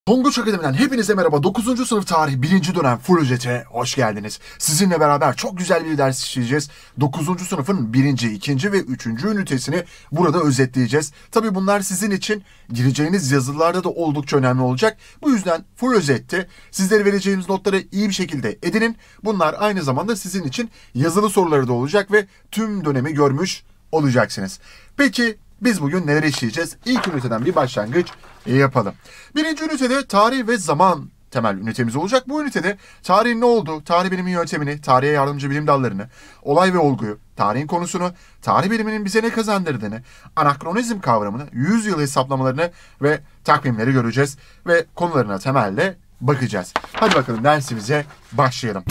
Tonguç Akademi'den hepinize merhaba. 9. sınıf tarih 1. dönem full özet'e hoş geldiniz. Sizinle beraber çok güzel bir ders işleyeceğiz. 9. sınıfın 1., 2. ve 3. ünitesini burada özetleyeceğiz. Tabii bunlar sizin için gireceğiniz yazılarda da oldukça önemli olacak. Bu yüzden full özette sizlere vereceğimiz notları iyi bir şekilde edinin. Bunlar aynı zamanda sizin için yazılı soruları da olacak ve tüm dönemi görmüş olacaksınız. Peki biz bugün neler işleyeceğiz? İlk üniteden bir başlangıç yapalım. Birinci ünitede tarih ve zaman temel ünitemiz olacak. Bu ünitede tarihin ne olduğu, tarih bilimin yöntemini, tarihe yardımcı bilim dallarını, olay ve olguyu, tarihin konusunu, tarih biliminin bize ne kazandırdığını, anakronizm kavramını, yüzyıl hesaplamalarını ve takvimleri göreceğiz ve konularına temelde bakacağız. Hadi bakalım dersimize başlayalım.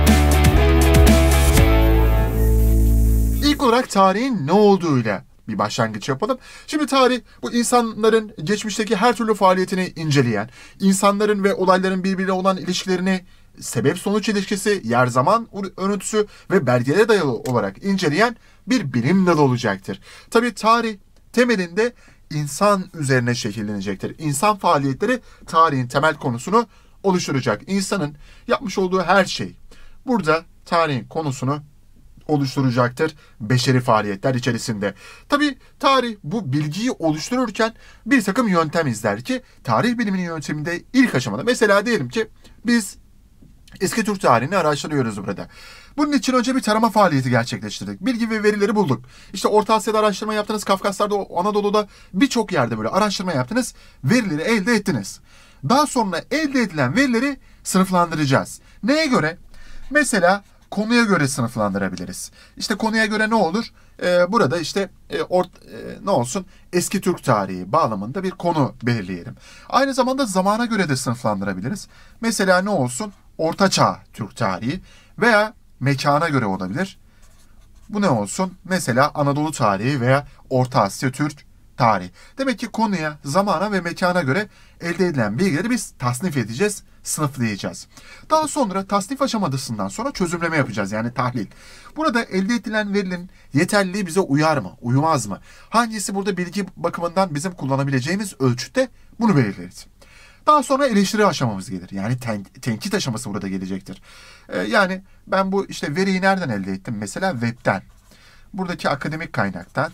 İlk olarak tarihin ne olduğuyla bir başlangıç yapalım. Şimdi tarih bu insanların geçmişteki her türlü faaliyetini inceleyen, insanların ve olayların birbirine olan ilişkilerini, sebep-sonuç ilişkisi, yer-zaman örüntüsü ve belgelere dayalı olarak inceleyen bir bilim dalı olacaktır. Tabii tarih temelinde insan üzerine şekillenecektir. İnsan faaliyetleri tarihin temel konusunu oluşturacak. İnsanın yapmış olduğu her şey burada tarihin konusunu oluşturacaktır beşeri faaliyetler içerisinde. Tabii tarih bu bilgiyi oluştururken bir takım yöntem izler ki tarih biliminin yönteminde ilk aşamada mesela diyelim ki biz eski Türk tarihini araştırıyoruz burada. Bunun için önce bir tarama faaliyeti gerçekleştirdik. Bilgi ve verileri bulduk. İşte Orta Asya'da araştırma yaptınız, Kafkaslar'da, Anadolu'da birçok yerde böyle araştırma yaptınız, verileri elde ettiniz. Daha sonra elde edilen verileri sınıflandıracağız. Neye göre? Mesela konuya göre sınıflandırabiliriz. İşte konuya göre ne olur? Burada işte ne olsun? Eski Türk tarihi bağlamında bir konu belirleyelim. Aynı zamanda zamana göre de sınıflandırabiliriz. Mesela ne olsun? Orta Çağ Türk tarihi veya mekana göre olabilir. Bu ne olsun? Mesela Anadolu tarihi veya Orta Asya Türk tarihi. Demek ki konuya, zamana ve mekana göre elde edilen bilgileri biz tasnif edeceğiz, sınıflayacağız. Daha sonra tasnif aşamasından sonra çözümleme yapacağız, yani tahlil. Burada elde edilen verilerin yeterliliği bize uyar mı, uymaz mı? Hangisi burada bilgi bakımından bizim kullanabileceğimiz ölçütte bunu belirleriz. Daha sonra eleştiri aşamamız gelir. Yani tenkit aşaması burada gelecektir. Yani ben bu işte veriyi nereden elde ettim? Mesela webten. Buradaki akademik kaynaktan.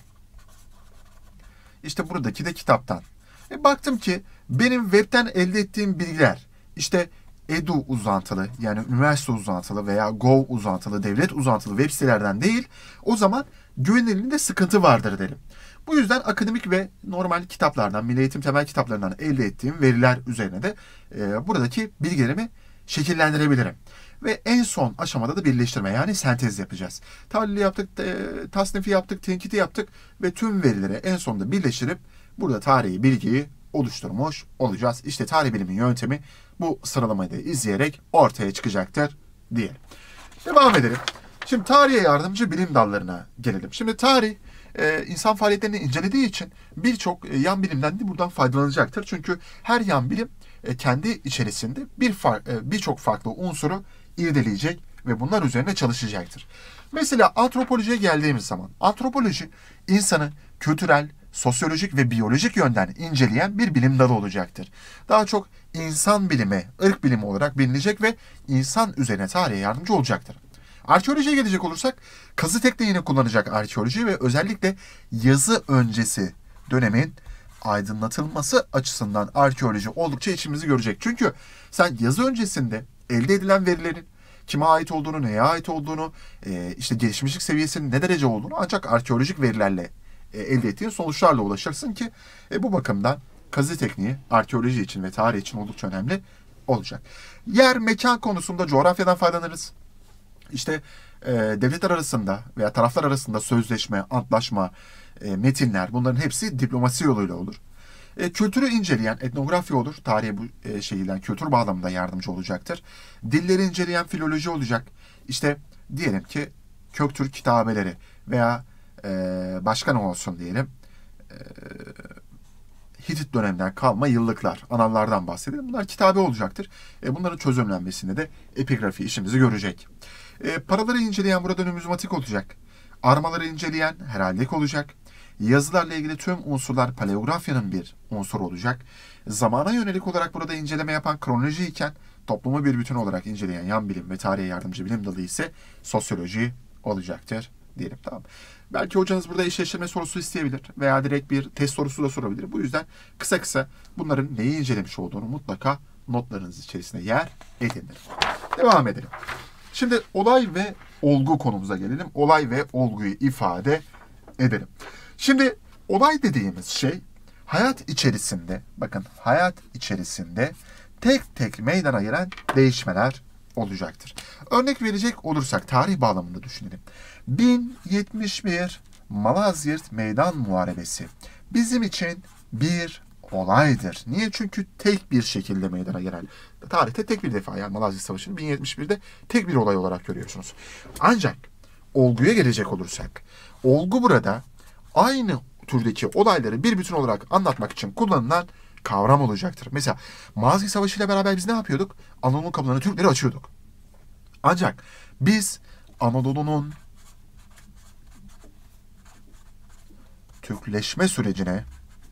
İşte buradaki de kitaptan. Baktım ki benim webten elde ettiğim bilgiler işte edu uzantılı, yani üniversite uzantılı veya gov uzantılı, devlet uzantılı web sitelerden değil, o zaman güvenilirliğinde sıkıntı vardır derim. Bu yüzden akademik ve normal kitaplardan, milli eğitim temel kitaplarından elde ettiğim veriler üzerine de buradaki bilgilerimi şekillendirebilirim. Ve en son aşamada da birleştirme, yani sentez yapacağız. Tahlili yaptık, tasnifi yaptık, tenkiti yaptık ve tüm verileri en sonunda birleştirip burada tarihi bilgiyi oluşturmuş olacağız. İşte tarih bilimin yöntemi bu sıralamayı da izleyerek ortaya çıkacaktır diyelim. Devam edelim. Şimdi tarihe yardımcı bilim dallarına gelelim. Şimdi tarih insan faaliyetlerini incelediği için birçok yan bilimden de buradan faydalanacaktır. Çünkü her yan bilim kendi içerisinde birçok farklı unsuru irdeleyecek ve bunlar üzerine çalışacaktır. Mesela antropolojiye geldiğimiz zaman antropoloji insanı kültürel, sosyolojik ve biyolojik yönden inceleyen bir bilim dalı olacaktır. Daha çok insan bilimi, ırk bilimi olarak bilinecek ve insan üzerine tarihe yardımcı olacaktır. Arkeolojiye gelecek olursak kazı tekniğini kullanacak arkeoloji ve özellikle yazı öncesi dönemin aydınlatılması açısından arkeoloji oldukça işimizi görecek. Çünkü sen yazı öncesinde elde edilen verilerin kime ait olduğunu, neye ait olduğunu, işte gelişmişlik seviyesinin ne derece olduğunu ancak arkeolojik verilerle elde ettiğin sonuçlarla ulaşırsın ki bu bakımdan kazı tekniği arkeoloji için ve tarih için oldukça önemli olacak. Yer, mekan konusunda coğrafyadan faydalanırız. İşte devletler arasında veya taraflar arasında sözleşme, antlaşma, metinler, bunların hepsi diplomasi yoluyla olur. Kültürü inceleyen etnografya olur. Tarihe bu şeyden kültür bağlamında yardımcı olacaktır. Dilleri inceleyen filoloji olacak. İşte diyelim ki Köktürk kitabeleri veya başka ne olsun diyelim. Hitit döneminden kalma yıllıklar, anallardan bahsedelim. Bunlar kitabe olacaktır. Bunların çözümlenmesinde de epigrafi işimizi görecek. Paraları inceleyen burada numizmatik olacak. Armaları inceleyen heraldik olacak. Yazılarla ilgili tüm unsurlar paleografyanın bir unsuru olacak. Zamana yönelik olarak burada inceleme yapan kronoloji iken toplumu bir bütün olarak inceleyen yan bilim ve tarihe yardımcı bilim dalı ise sosyoloji olacaktır diyelim. Tamam. Belki hocanız burada eşleştirme sorusu isteyebilir veya direkt bir test sorusu da sorabilir. Bu yüzden kısa kısa bunların neyi incelemiş olduğunu mutlaka notlarınız içerisine yer edinir. Devam edelim. Şimdi olay ve olgu konumuza gelelim. Olay ve olguyu ifade edelim. Şimdi olay dediğimiz şey hayat içerisinde, bakın hayat içerisinde tek tek meydana gelen değişmeler olacaktır. Örnek verecek olursak tarih bağlamında düşünelim. 1071 Malazgirt Meydan Muharebesi bizim için bir olaydır. Niye? Çünkü tek bir şekilde meydana gelen, tarihte tek bir defa, yani Malazgirt Savaşı'nı 1071'de tek bir olay olarak görüyorsunuz. Ancak olguya gelecek olursak, olgu burada aynı türdeki olayları bir bütün olarak anlatmak için kullanılan kavram olacaktır. Mesela Malazgirt Savaşı ile beraber biz ne yapıyorduk? Anadolu kapılarını Türkleri açıyorduk. Ancak biz Anadolu'nun Türkleşme sürecine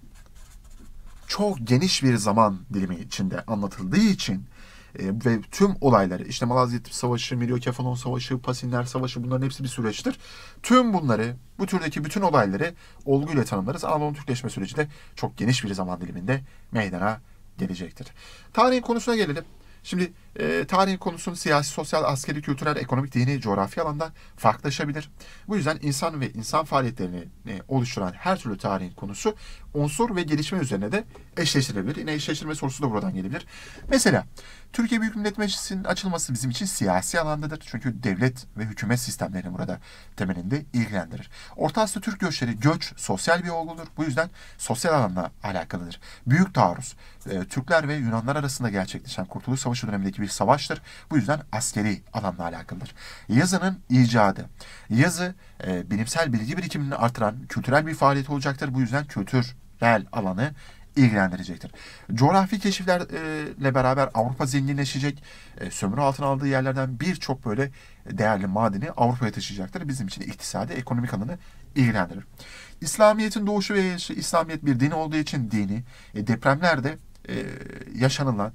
çok geniş bir zaman dilimi içinde anlatıldığı için ve tüm olayları, işte Malazgirt Savaşı, Milyokefalon Savaşı, Pasinler Savaşı, bunların hepsi bir süreçtir. Tüm bunları, bu türdeki bütün olayları olguyla tanımlarız. Anadolu'nun Türkleşme süreci de çok geniş bir zaman diliminde meydana gelecektir. Tarihin konusuna gelelim. Şimdi tarihin konusunun siyasi, sosyal, askeri, kültürel, ekonomik, dini, coğrafi alanda farklılaşabilir. Bu yüzden insan ve insan faaliyetlerini oluşturan her türlü tarihin konusu unsur ve gelişme üzerine de eşleştirilebilir. Yine eşleştirme sorusu da buradan gelebilir. Mesela Türkiye Büyük Millet Meclisi'nin açılması bizim için siyasi alandadır. Çünkü devlet ve hükümet sistemlerini burada temelinde ilgilendirir. Orta Asya Türk göçleri, göç sosyal bir olgudur. Bu yüzden sosyal alanla alakalıdır. Büyük taarruz, Türkler ve Yunanlar arasında gerçekleşen Kurtuluş Savaşı dönemindeki bir savaştır. Bu yüzden askeri alanla alakalıdır. Yazının icadı. Yazı bilimsel bilgi birikimini artıran kültürel bir faaliyet olacaktır. Bu yüzden kültürel alanı ilgilendirecektir. Coğrafi keşiflerle beraber Avrupa zenginleşecek. Sömürü altına aldığı yerlerden birçok böyle değerli madeni Avrupa'ya taşıyacaktır. Bizim için iktisadi, ekonomik alanı ilgilendirir. İslamiyet'in doğuşu ve yayılışı, İslamiyet bir din olduğu için dini, depremlerde yaşanılan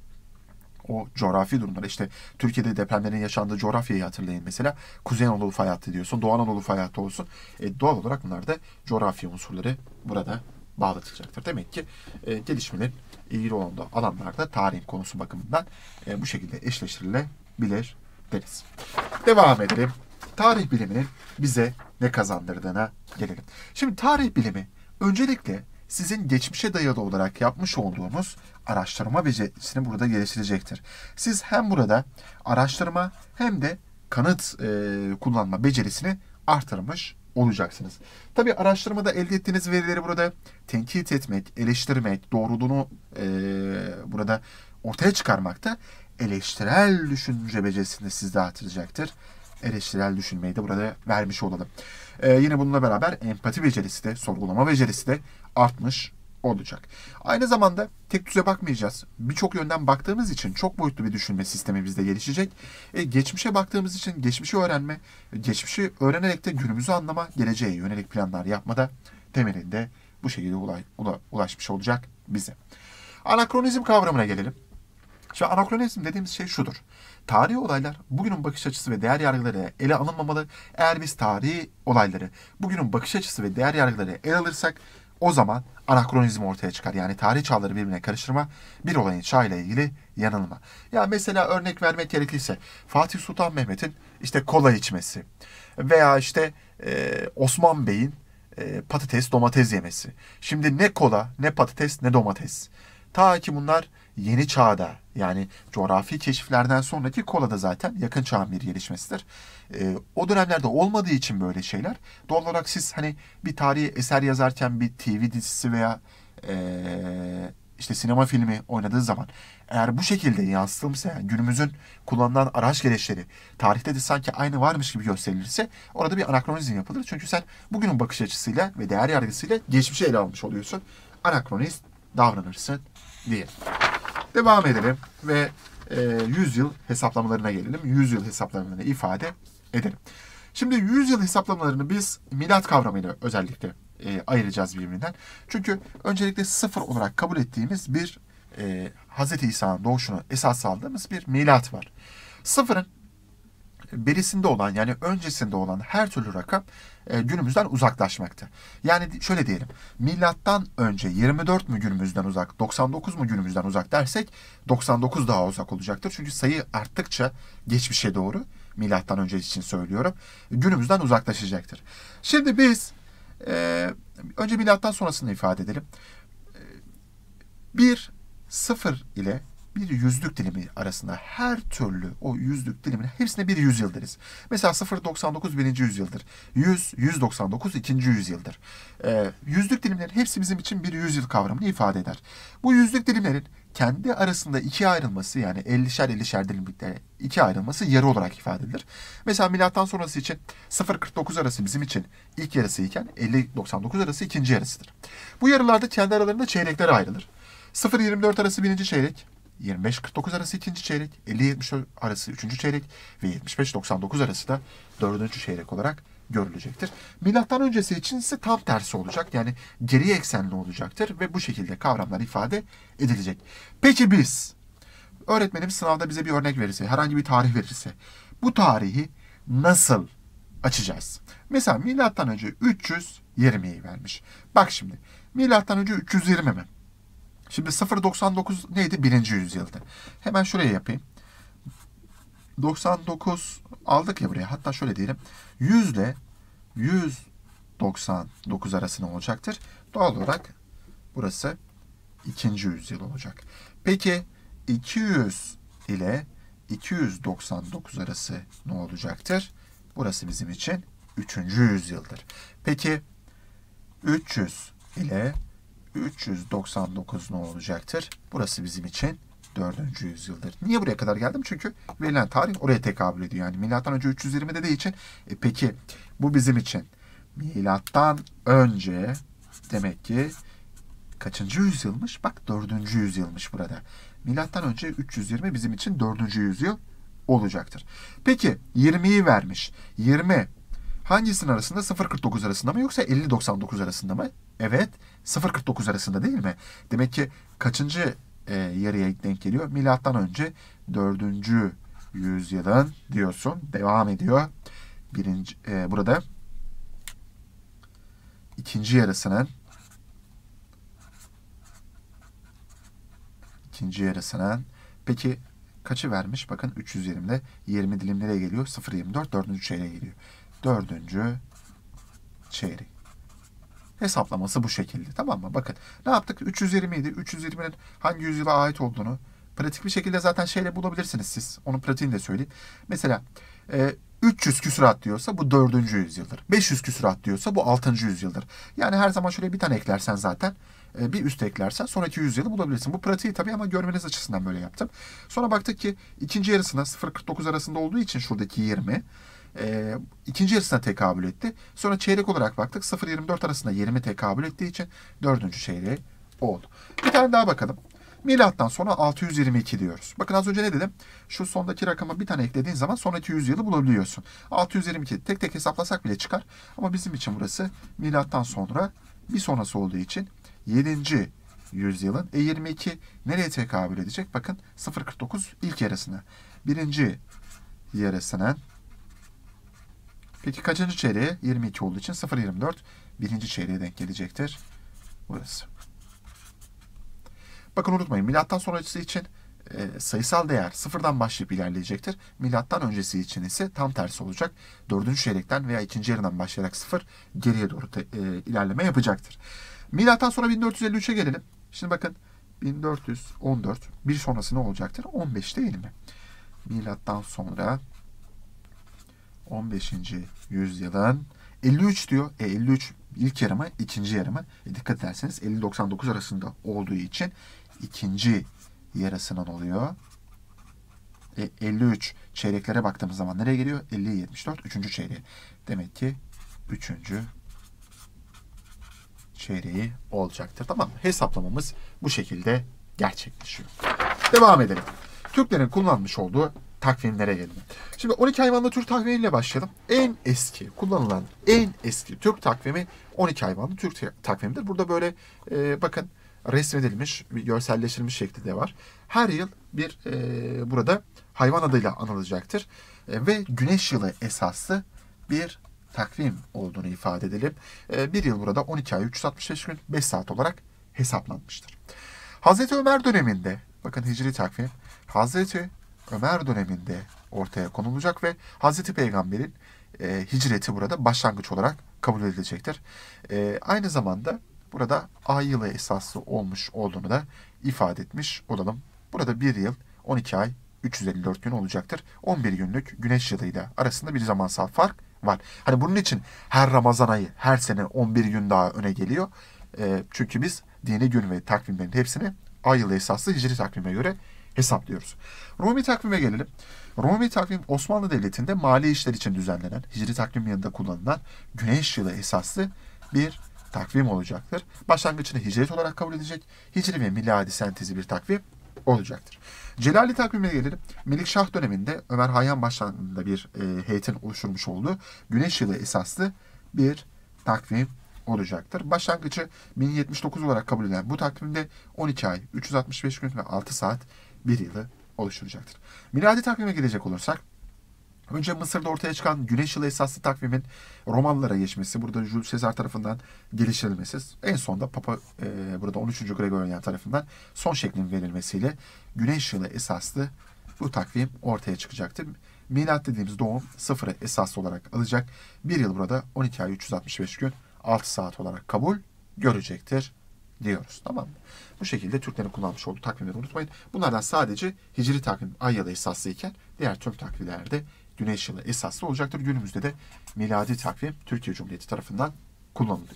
o coğrafi durumlar, işte Türkiye'de depremlerin yaşandığı coğrafyayı hatırlayın mesela. Kuzey Anadolu fay hattı diyorsun, Doğu Anadolu fay hattı olsun. Doğal olarak bunlar da coğrafi unsurları burada bağlatılacaktır. Demek ki gelişmenin ilgili olduğu alanlarda tarihin konusu bakımından bu şekilde eşleştirilebilir deriz. Devam edelim. Tarih biliminin bize ne kazandırdığına gelelim. Şimdi tarih bilimi öncelikle sizin geçmişe dayalı olarak yapmış olduğunuz araştırma becerisini burada geliştirecektir. Siz hem burada araştırma hem de kanıt kullanma becerisini artırmış olacaksınız. Tabii araştırmada elde ettiğiniz verileri burada tenkit etmek, eleştirmek, doğruluğunu burada ortaya çıkarmakta eleştirel düşünce becerisini sizde artıracaktır. Eleştirel düşünmeyi de burada vermiş olalım. Yine bununla beraber empati becerisi de, sorgulama becerisi de artmış olacak. Aynı zamanda tek düze bakmayacağız. Birçok yönden baktığımız için çok boyutlu bir düşünme sistemi bizde gelişecek. Geçmişe baktığımız için geçmişi öğrenme, geçmişi öğrenerek de günümüzü anlama, geleceğe yönelik planlar yapmada temelinde bu şekilde ulaşmış olacak bize. Anakronizm kavramına gelelim. Şimdi anakronizm dediğimiz şey şudur. Tarihi olaylar bugünün bakış açısı ve değer yargıları ele alınmamalı. Eğer biz tarihi olayları bugünün bakış açısı ve değer yargıları ele alırsak o zaman anakronizm ortaya çıkar. Yani tarih çağları birbirine karıştırma, bir olayın çağıyla ilgili yanılma. Ya mesela örnek vermek gerekirse Fatih Sultan Mehmet'in işte kola içmesi veya işte Osman Bey'in patates domates yemesi. Şimdi ne kola, ne patates, ne domates. Ta ki bunlar yeni çağda, yani coğrafi keşiflerden sonraki kola da zaten yakın çağın bir gelişmesidir. O dönemlerde olmadığı için böyle şeyler. Doğal olarak siz hani bir tarihi eser yazarken bir TV dizisi veya işte sinema filmi oynadığı zaman eğer bu şekilde yansıtılmışsa, yani günümüzün kullanılan araç gereçleri tarihte de sanki aynı varmış gibi gösterilirse orada bir anakronizm yapılır. Çünkü sen bugünün bakış açısıyla ve değer yargısıyla geçmişi ele almış oluyorsun. Anakronist davranırsın diye. Devam edelim ve 100 yıl hesaplamalarına gelelim. 100 yıl hesaplamalarını ifade edelim. Şimdi 100 yıl hesaplamalarını biz milat kavramıyla özellikle ayıracağız birbirinden. Çünkü öncelikle sıfır olarak kabul ettiğimiz bir Hz. İsa'nın doğuşunu esas aldığımız bir milat var. Sıfırın berisinde olan yani öncesinde olan her türlü rakam günümüzden uzaklaşmakta. Yani şöyle diyelim, milattan önce 24 mü günümüzden uzak, 99 mu günümüzden uzak dersek 99 daha uzak olacaktır. Çünkü sayı arttıkça geçmişe doğru, milattan önce için söylüyorum, günümüzden uzaklaşacaktır. Şimdi biz önce milattan sonrasını ifade edelim. Bir sıfır ile bir yüzlük dilimi arasında her türlü o yüzlük diliminin hepsine bir yüzyıl deriz. Mesela 0,99 birinci yüzyıldır. 100, 199 ikinci yüzyıldır. Yüzlük dilimlerin hepsi bizim için bir yüzyıl kavramını ifade eder. Bu yüzlük dilimlerin kendi arasında ikiye ayrılması, yani 50'şer dilimlikte ikiye ayrılması yarı olarak ifade edilir. Mesela milattan sonrası için 0,49 arası bizim için ilk yarısı iken 50-99 arası ikinci yarısıdır. Bu yarılarda kendi aralarında çeyreklere ayrılır. 0-24 arası birinci çeyrek, 25-49 arası ikinci çeyrek, 50-74 arası üçüncü çeyrek ve 75-99 arası da dördüncü çeyrek olarak görülecektir. Milattan öncesi için ise tam tersi olacak. Yani geriye eksenli olacaktır ve bu şekilde kavramlar ifade edilecek. Peki biz, öğretmenim sınavda bize bir örnek verirse, herhangi bir tarih verirse, bu tarihi nasıl açacağız? Mesela milattan önce 320'yi vermiş. Bak şimdi, milattan önce 320 mi? Şimdi 0,99 neydi? Birinci yüzyıldı. Hemen şuraya yapayım. 99 aldık ya buraya. Hatta şöyle diyelim. 100 ile 199 arası ne olacaktır? Doğal olarak burası ikinci yüzyıl olacak. Peki 200 ile 299 arası ne olacaktır? Burası bizim için üçüncü yüzyıldır. Peki 300 ile 399 ne olacaktır? Burası bizim için 4. yüzyıldır. Niye buraya kadar geldim? Çünkü verilen tarih oraya tekabül ediyor. Yani milattan önce 320 dediği için peki bu bizim için milattan önce demek ki kaçıncı yüzyılmış? Bak 4. yüzyılmış burada. Milattan önce 320 bizim için 4. yüzyıl olacaktır. Peki 20'yi vermiş. 20 hangisinin arasında? 0,49 arasında mı yoksa 50-99 arasında mı? Evet, 0,49 arasında değil mi? Demek ki kaçıncı yarıya denk geliyor? Milattan önce 4. yüzyılın diyorsun. Devam ediyor. Burada ikinci yarısının peki kaçı vermiş? Bakın 320'de 20 dilim nereye geliyor? 0,24 4. çeyreğe geliyor. 4. çeyrek. Hesaplaması bu şekilde. Tamam mı? Bakın ne yaptık? 320 idi. 320'nin hangi yüzyıla ait olduğunu pratik bir şekilde zaten şeyle bulabilirsiniz siz. Onun pratiğini de söyleyeyim. Mesela 300 küsurat diyorsa bu 4. yüzyıldır. 500 küsurat diyorsa bu 6. yüzyıldır. Yani her zaman şöyle bir tane eklersen zaten bir üst eklersen sonraki yüzyılı bulabilirsin. Bu pratiği tabii ama görmeniz açısından böyle yaptım. Sonra baktık ki ikinci yarısına 0,49 arasında olduğu için şuradaki 20 ikinci yarısına tekabül etti. Sonra çeyrek olarak baktık. 0-24 arasında 20 tekabül ettiği için 4. çeyreği oldu. Bir tane daha bakalım. Milattan sonra 622 diyoruz. Bakın az önce ne dedim? Şu sondaki rakama bir tane eklediğin zaman sonraki yüzyılı bulabiliyorsun. 622 tek tek hesaplasak bile çıkar. Ama bizim için burası milattan sonra bir sonrası olduğu için 7. yüzyılın 22 nereye tekabül edecek? Bakın 0,49 ilk yarısına. Birinci yarısının peki kaçıncı çeyreğe? 22 olduğu için 0,24 birinci çeyreğe denk gelecektir. Burası. Bakın unutmayın, milattan sonrası için sayısal değer sıfırdan başlayıp ilerleyecektir. Milattan öncesi için ise tam tersi olacak. 4. çeyrekten veya ikinci yarıdan başlayarak sıfır geriye doğru ilerleme yapacaktır. Milattan sonra 1453'e gelelim. Şimdi bakın 1414 bir sonrası ne olacaktır? 15 değil mi? Milattan sonra 15. yüzyılın 53 diyor. 53 ilk yarımı, ikinci yarımı. Dikkat ederseniz 50-99 arasında olduğu için ikinci yarısının oluyor. 53 çeyreklere baktığımız zaman nereye geliyor? 50-74 üçüncü çeyreği. Demek ki üçüncü çeyreği olacaktır. Tamam mı? Hesaplamamız bu şekilde gerçekleşiyor. Devam edelim. Türklerin kullanmış olduğu takvimlere gelelim. Şimdi 12 hayvanlı Türk takvimiyle başlayalım. En eski, kullanılan en eski Türk takvimi 12 hayvanlı Türk takvimidir. Burada böyle bakın resmedilmiş, bir görselleştirilmiş şekli de var. Her yıl bir burada hayvan adıyla anılacaktır. Ve güneş yılı esaslı bir takvim olduğunu ifade edelim. Bir yıl burada 12 ay 365 gün 5 saat olarak hesaplanmıştır. Hazreti Ömer döneminde, bakın Hicri takvim, Hazreti Ömer döneminde ortaya konulacak ve Hazreti Peygamber'in hicreti burada başlangıç olarak kabul edilecektir. Aynı zamanda burada ay yılı esaslı olmuş olduğunu da ifade etmiş olalım. Burada bir yıl 12 ay 354 gün olacaktır. 11 günlük güneş yılıyla arasında bir zamansal fark var. Hani bunun için her Ramazan ayı her sene 11 gün daha öne geliyor. Çünkü biz dini gün ve takvimlerin hepsini ay yılı esaslı hicri takvime göre hesaplıyoruz. Rumi takvime gelelim. Rumi takvim Osmanlı Devleti'nde mali işler için düzenlenen, hicri takvim yanında kullanılan güneş yılı esaslı bir takvim olacaktır. Başlangıçını hicret olarak kabul edecek, hicri ve miladi sentezi bir takvim olacaktır. Celali takvime gelelim. Melikşah döneminde Ömer Hayyam başkanlığında bir heyetin oluşturmuş olduğu güneş yılı esaslı bir takvim olacaktır. Başlangıcı 1079 olarak kabul edilen bu takvimde 12 ay, 365 gün ve 6 saat bir yılı oluşturacaktır. Miladi takvime gelecek olursak, önce Mısır'da ortaya çıkan güneş yılı esaslı takvimin Romalılara geçmesi, burada Jules Caesar tarafından geliştirilmesi, en sonunda Papa burada 13. Gregorian tarafından son şeklin verilmesiyle güneş yılı esaslı bu takvim ortaya çıkacaktır. Milat dediğimiz doğum sıfırı esaslı olarak alacak. Bir yıl burada 12 ay 365 gün 6 saat olarak kabul görecektir diyoruz. Tamam mı? Bu şekilde Türklerin kullanmış olduğu takvimleri unutmayın. Bunlardan sadece hicri takvim ay yılı esaslı iken diğer tüm takvimlerde güneş yılı esaslı olacaktır. Günümüzde de miladi takvim Türkiye Cumhuriyeti tarafından kullanılıyor.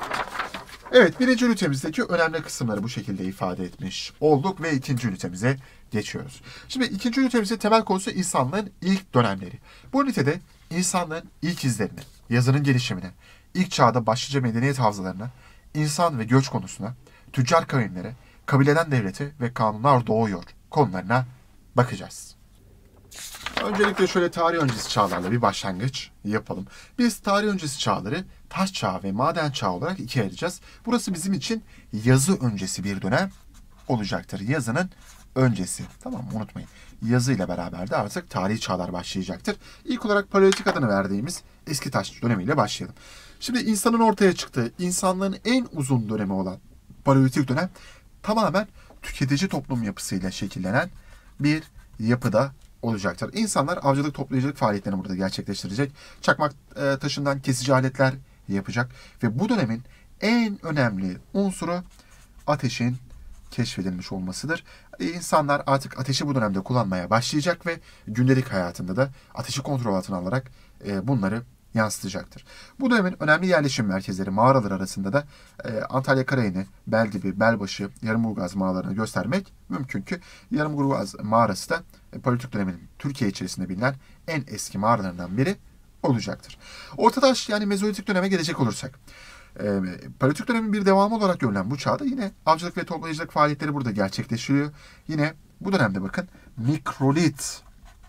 Evet, birinci ünitemizdeki önemli kısımları bu şekilde ifade etmiş olduk ve ikinci ünitemize geçiyoruz. Şimdi ikinci ünitemizin temel konusu insanlığın ilk dönemleri. Bu ünitede insanlığın ilk izlerini, yazının gelişimine, ilk çağda başlıca medeniyet havzalarına, insan ve göç konusuna, tüccar kavimlere, kabileden devlete ve kanunlar doğuyor konularına bakacağız. Öncelikle şöyle tarih öncesi çağlarla bir başlangıç yapalım. Biz tarih öncesi çağları taş çağı ve maden çağı olarak ikiye ayıracağız. Burası bizim için yazı öncesi bir dönem olacaktır. Yazının öncesi. Tamam mı? Unutmayın. Yazı ile beraber de artık tarihi çağlar başlayacaktır. İlk olarak Paleolitik adını verdiğimiz eski taş dönemiyle başlayalım. Şimdi insanın ortaya çıktığı, insanlığın en uzun dönemi olan Paleolitik dönem tamamen tüketici toplum yapısıyla şekillenen bir yapıda olacaktır. İnsanlar avcılık, toplayıcılık faaliyetlerini burada gerçekleştirecek. Çakmak taşından kesici aletler yapacak ve bu dönemin en önemli unsuru ateşin keşfedilmiş olmasıdır. İnsanlar artık ateşi bu dönemde kullanmaya başlayacak ve gündelik hayatında da ateşi kontrol altına alarak bunları yansıtacaktır. Bu dönemin önemli yerleşim merkezleri mağaralar arasında da Antalya Karayeni, Beldibi, Belbaşı, Yarımburgaz mağaralarını göstermek mümkün ki Yarımburgaz mağarası da Paleolitik dönemin Türkiye içerisinde bilinen en eski mağaralarından biri olacaktır. Ortaçağ yani Mezolitik döneme gelecek olursak, Paleolitik dönemin bir devamı olarak görülen bu çağda yine avcılık ve toplayıcılık faaliyetleri burada gerçekleştiriliyor. Yine bu dönemde bakın mikrolit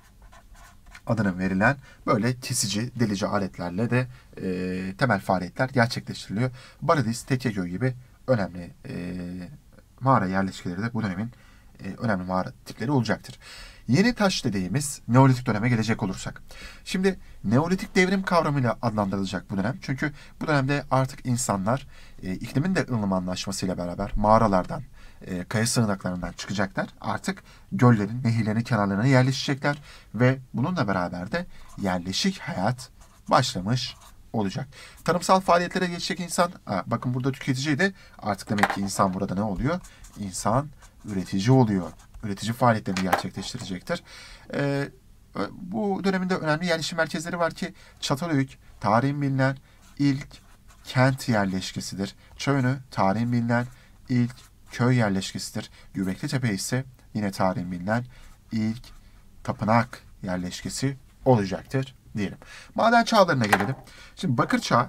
adına verilen böyle kesici, delici aletlerle de temel faaliyetler gerçekleştiriliyor. Baradis, Tekeköy gibi önemli mağara yerleşkeleri de bu dönemin önemli mağara tipleri olacaktır. Yeni taş dediğimiz Neolitik döneme gelecek olursak. Şimdi Neolitik devrim kavramıyla adlandırılacak bu dönem. Çünkü bu dönemde artık insanlar iklimin de ılımanlaşmasıyla beraber mağaralardan, kaya sığınaklarından çıkacaklar. Artık göllerin, nehirlerin kenarlarına yerleşecekler ve bununla beraber de yerleşik hayat başlamış olacak. Tarımsal faaliyetlere geçecek insan, bakın burada tüketiciydi. Artık demek ki insan burada ne oluyor? İnsan üretici oluyor. Üretici faaliyetlerini gerçekleştirecektir. Bu döneminde önemli yerleşim merkezleri var ki Çatalhöyük, tarihin bilinen ilk kent yerleşkesidir. Çayönü, tarihin bilinen ilk köy yerleşkesidir. Göbeklitepe ise yine tarihin bilinen ilk tapınak yerleşkesi olacaktır diyelim. Maden çağlarına gelelim. Şimdi Bakır Çağı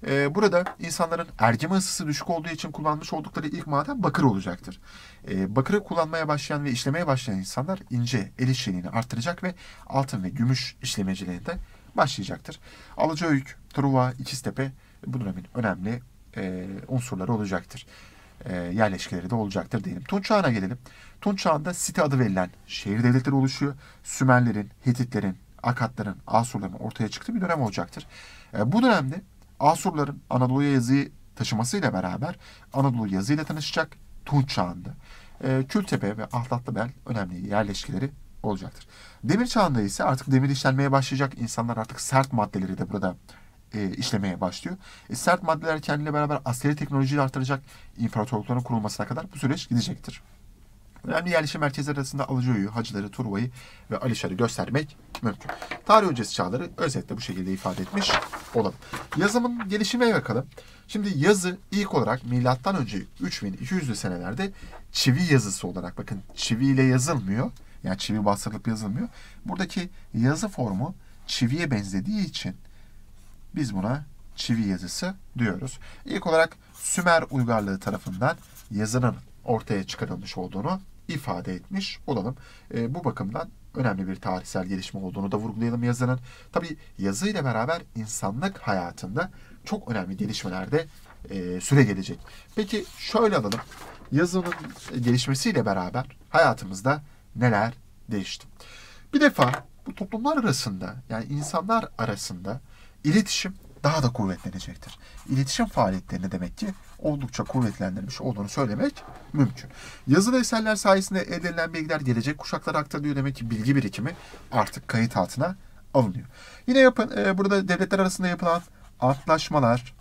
Burada insanların ergeme ısısı düşük olduğu için kullanmış oldukları ilk maden bakır olacaktır. Bakırı kullanmaya başlayan ve işlemeye başlayan insanlar ince el işçiliğini arttıracak ve altın ve gümüş işlemeciliğinde başlayacaktır. Alacaöyük, Truva, İkiztepe bu dönemin önemli unsurları olacaktır. Yerleşkeleri de olacaktır diyelim. Tunç Çağı'na gelelim. Tunç Çağı'nda site adı verilen şehir devletleri oluşuyor. Sümerlerin, Hititlerin, Akatların, Asurların ortaya çıktığı bir dönem olacaktır. Bu dönemde Asurların Anadolu'ya yazıyı taşımasıyla beraber Anadolu yazıyla tanışacak Tunç Çağı'nda. Kültepe ve Ahlatlıbel önemli yerleşkeleri olacaktır. Demir Çağı'nda ise artık demir işlenmeye başlayacak. İnsanlar artık sert maddeleri de burada işlemeye başlıyor. Sert maddeler kendiyle beraber askeri teknolojiyi artıracak, imparatorlukların kurulmasına kadar bu süreç gidecektir. Önemli yerleşim merkezleri arasında Alacaoyu, Hacıları, Truva'yı ve Alişar'ı göstermek mümkün. Tarih öncesi çağları özetle bu şekilde ifade etmiş olalım. Yazımın gelişimine bakalım. Şimdi yazı ilk olarak milattan önce 3200'lü senelerde çivi yazısı olarak, bakın çivi ile yazılmıyor. Yani çivi bastırılıp yazılmıyor. Buradaki yazı formu çiviye benzediği için biz buna çivi yazısı diyoruz. İlk olarak Sümer uygarlığı tarafından yazının ortaya çıkarılmış olduğunu ifade etmiş olalım. Bu bakımdan önemli bir tarihsel gelişme olduğunu da vurgulayalım yazının. Tabii yazı ile beraber insanlık hayatında çok önemli gelişmeler de süre gelecek. Peki şöyle alalım. Yazının gelişmesiyle beraber hayatımızda neler değişti? Bir defa bu toplumlar arasında, yani insanlar arasında iletişim daha da kuvvetlenecektir. İletişim faaliyetlerini demek ki oldukça kuvvetlendirmiş olduğunu söylemek mümkün. Yazılı eserler sayesinde elde edilen bilgiler gelecek kuşaklara aktarılıyor. Demek ki bilgi birikimi artık kayıt altına alınıyor. Yine burada devletler arasında yapılan antlaşmalar,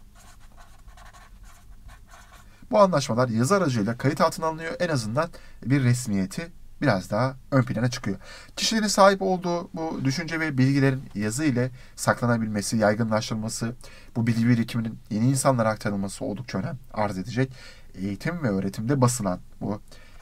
bu anlaşmalar yazı aracıyla kayıt altına alınıyor. En azından bir resmiyeti biraz daha ön plana çıkıyor. Kişilerin sahip olduğu bu düşünce ve bilgilerin yazı ile saklanabilmesi, yaygınlaştırılması, bu bilgi birikiminin yeni insanlara aktarılması oldukça önem arz edecek. Eğitim ve öğretimde basılan bu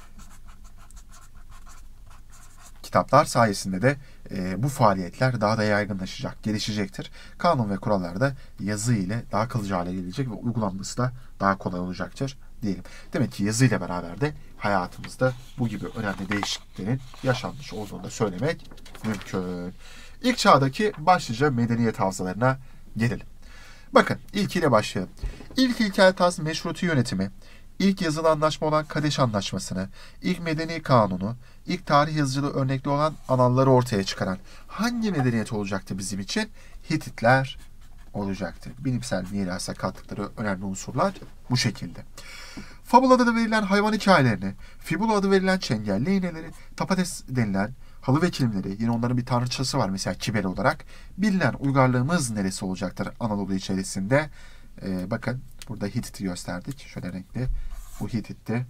kitaplar sayesinde de bu faaliyetler daha da yaygınlaşacak, gelişecektir. Kanun ve kurallar da yazı ile daha kalıcı hale gelecek ve uygulanması da daha kolay olacaktır diyelim. Demek ki yazı ile beraber de hayatımızda bu gibi önemli değişikliklerin yaşanmış olduğunu da söylemek mümkün. İlk çağdaki başlıca medeniyet havzalarına gelelim. Bakın ilkiyle başlayalım. İlk ilkel tarz meşruti yönetimi, ilk yazılı anlaşma olan Kadeş Anlaşması'nı, ilk medeni kanunu, ilk tarih yazıcılığı örnekli olan analları ortaya çıkaran hangi medeniyet olacaktı bizim için? Hititler olacaktı. Bilimsel mirasa kattıkları önemli unsurlar bu şekilde. Fabula adı verilen hayvan hikayelerini, Fibula adı verilen çengelli iğneleri, Tapates denilen halı ve kilimleri, yine onların bir tanrıçası var mesela Kibel olarak, bilinen uygarlığımız neresi olacaktır Anadolu içerisinde? Bakın burada Hitit'i gösterdik. Şöyle renkli. Bu Hitit'ti.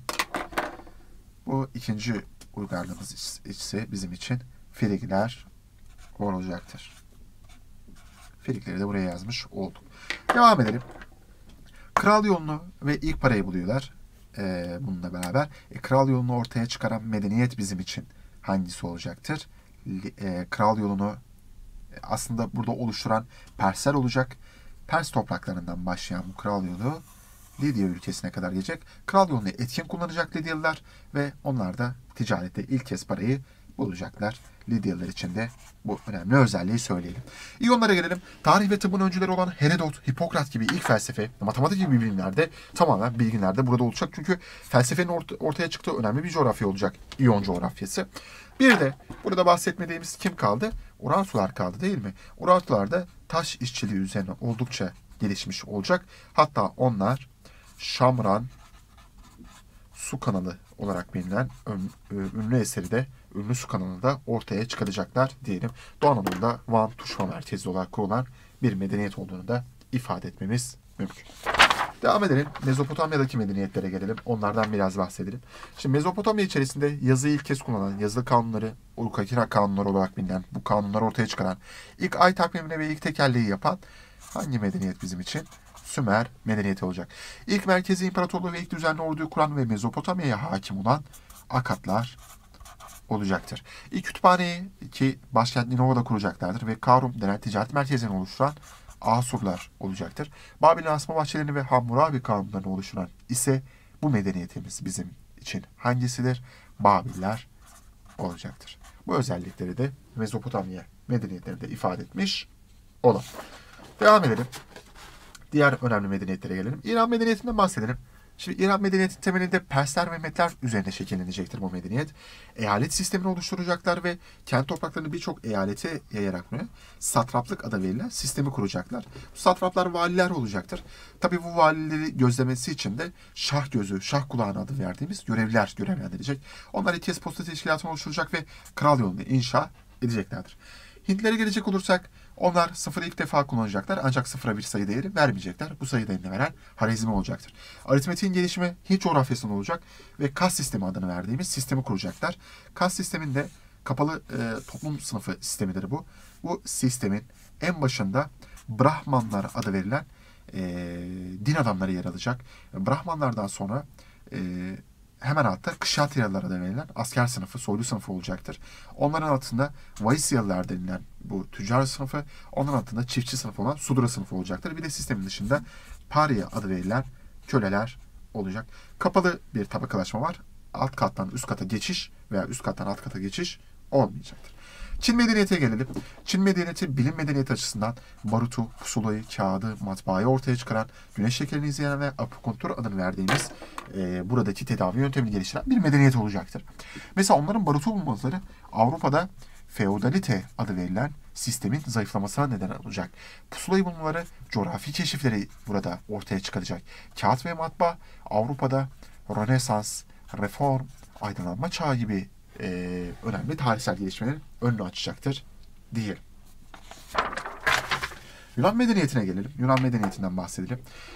Bu ikinci uygarlığımız ise bizim için Frigler olacaktır. Frigleri de buraya yazmış olduk. Devam edelim. Kral yolunu ve ilk parayı buluyorlar. Bununla beraber. Kral yolunu ortaya çıkaran medeniyet bizim için hangisi olacaktır? Kral yolunu aslında burada oluşturan Persler olacak. Pers topraklarından başlayan bu kral yolu Lidya ülkesine kadar gelecek. Kral yolunu etkin kullanacak Lidyalılar ve onlar da ticarette ilk kez parayı bulacaklar. Lidyalılar için de bu önemli özelliği söyleyelim. İyonlara gelelim. Tarih ve tıbbın öncüleri olan Herodot, Hipokrat gibi ilk felsefe, matematik gibi bilimlerde tamamen bilginlerde burada olacak. Çünkü felsefenin ortaya çıktığı önemli bir coğrafya olacak. İyon coğrafyası. Bir de burada bahsetmediğimiz kim kaldı? Urartular kaldı değil mi? Urartular da taş işçiliği üzerine oldukça gelişmiş olacak. Hatta onlar Şamran su kanalı olarak bilinen ünlü eseri de, ünlü su kanalı da ortaya çıkaracaklar diyelim. Doğu Anadolu'da Van Tuşma merkezi olarak kurulan bir medeniyet olduğunu da ifade etmemiz mümkün. Devam edelim. Mezopotamya'daki medeniyetlere gelelim. Onlardan biraz bahsedelim. Şimdi Mezopotamya içerisinde yazıyı ilk kez kullanan, yazılı kanunları, Uruk-Akira kanunları olarak bilinen, bu kanunları ortaya çıkaran, ilk ay takvimine ve ilk tekerleği yapan hangi medeniyet bizim için? Sümer medeniyeti olacak. İlk merkezi imparatorluğu ve ilk düzenli orduyu kuran ve Mezopotamya'ya hakim olan Akatlar olacaktır. İlk kütüphaneyi ki başkent Ninova'da kuracaklardır ve Karum denen ticaret merkezini oluşturan Asurlar olacaktır. Babil'in asma bahçelerini ve Hammurabi kanunlarını oluşturan ise bu medeniyetimiz bizim için hangisidir? Babiller olacaktır. Bu özellikleri de Mezopotamya medeniyetlerinde ifade etmiş olan. Devam edelim. Diğer önemli medeniyetlere gelelim. İran medeniyetinden bahsedelim. Şimdi İran medeniyeti temelinde Persler ve Medler üzerine şekillenecektir bu medeniyet. Eyalet sistemini oluşturacaklar ve kendi topraklarını birçok eyalete yayarak satraplık adı verilen sistemi kuracaklar. Bu satraplar valiler olacaktır. Tabii bu valileri gözlemesi için de şah gözü, şah kulağına adı verdiğimiz görevliler görevlendirecek. Onlar İkiz Posta Teşkilatı'nı oluşturacak ve kral yolunu inşa edeceklerdir. Hintlere gelecek olursak onlar sıfırı ilk defa kullanacaklar ancak sıfıra bir sayı değeri vermeyecekler. Bu sayı değerini veren Harizmi olacaktır. Aritmetiğin gelişimi Hint coğrafyasında olacak ve kas sistemi adını verdiğimiz sistemi kuracaklar. Kas sisteminde kapalı toplum sınıfı sistemidir bu. Bu sistemin en başında Brahmanlar adı verilen din adamları yer alacak. Brahmanlardan sonra hemen altta Kışatriyalılara da verilen asker sınıfı, soylu sınıfı olacaktır. Onların altında Vaisyalılar denilen bu tüccar sınıfı, onların altında çiftçi sınıfı olan Sudra sınıfı olacaktır. Bir de sistemin dışında Pariya adı verilen köleler olacak. Kapalı bir tabakalaşma var. Alt kattan üst kata geçiş veya üst kattan alt kata geçiş olmayacaktır. Çin medeniyete gelelim. Çin medeniyeti bilim medeniyeti açısından barutu, pusulayı, kağıdı, matbaayı ortaya çıkaran, güneş şekerini izleyen ve akupunktur adını verdiğimiz buradaki tedavi yöntemini geliştiren bir medeniyet olacaktır. Mesela onların barutu bulmaları Avrupa'da feodalite adı verilen sistemin zayıflamasına neden olacak. Pusulayı bulmaları coğrafi keşifleri burada ortaya çıkaracak. Kağıt ve matbaa Avrupa'da Rönesans, Reform, aydınlanma çağı gibi önemli tarihsel gelişmelerin önünü açacaktır diyelim. Yunan medeniyetine gelelim. Yunan medeniyetinden bahsedelim.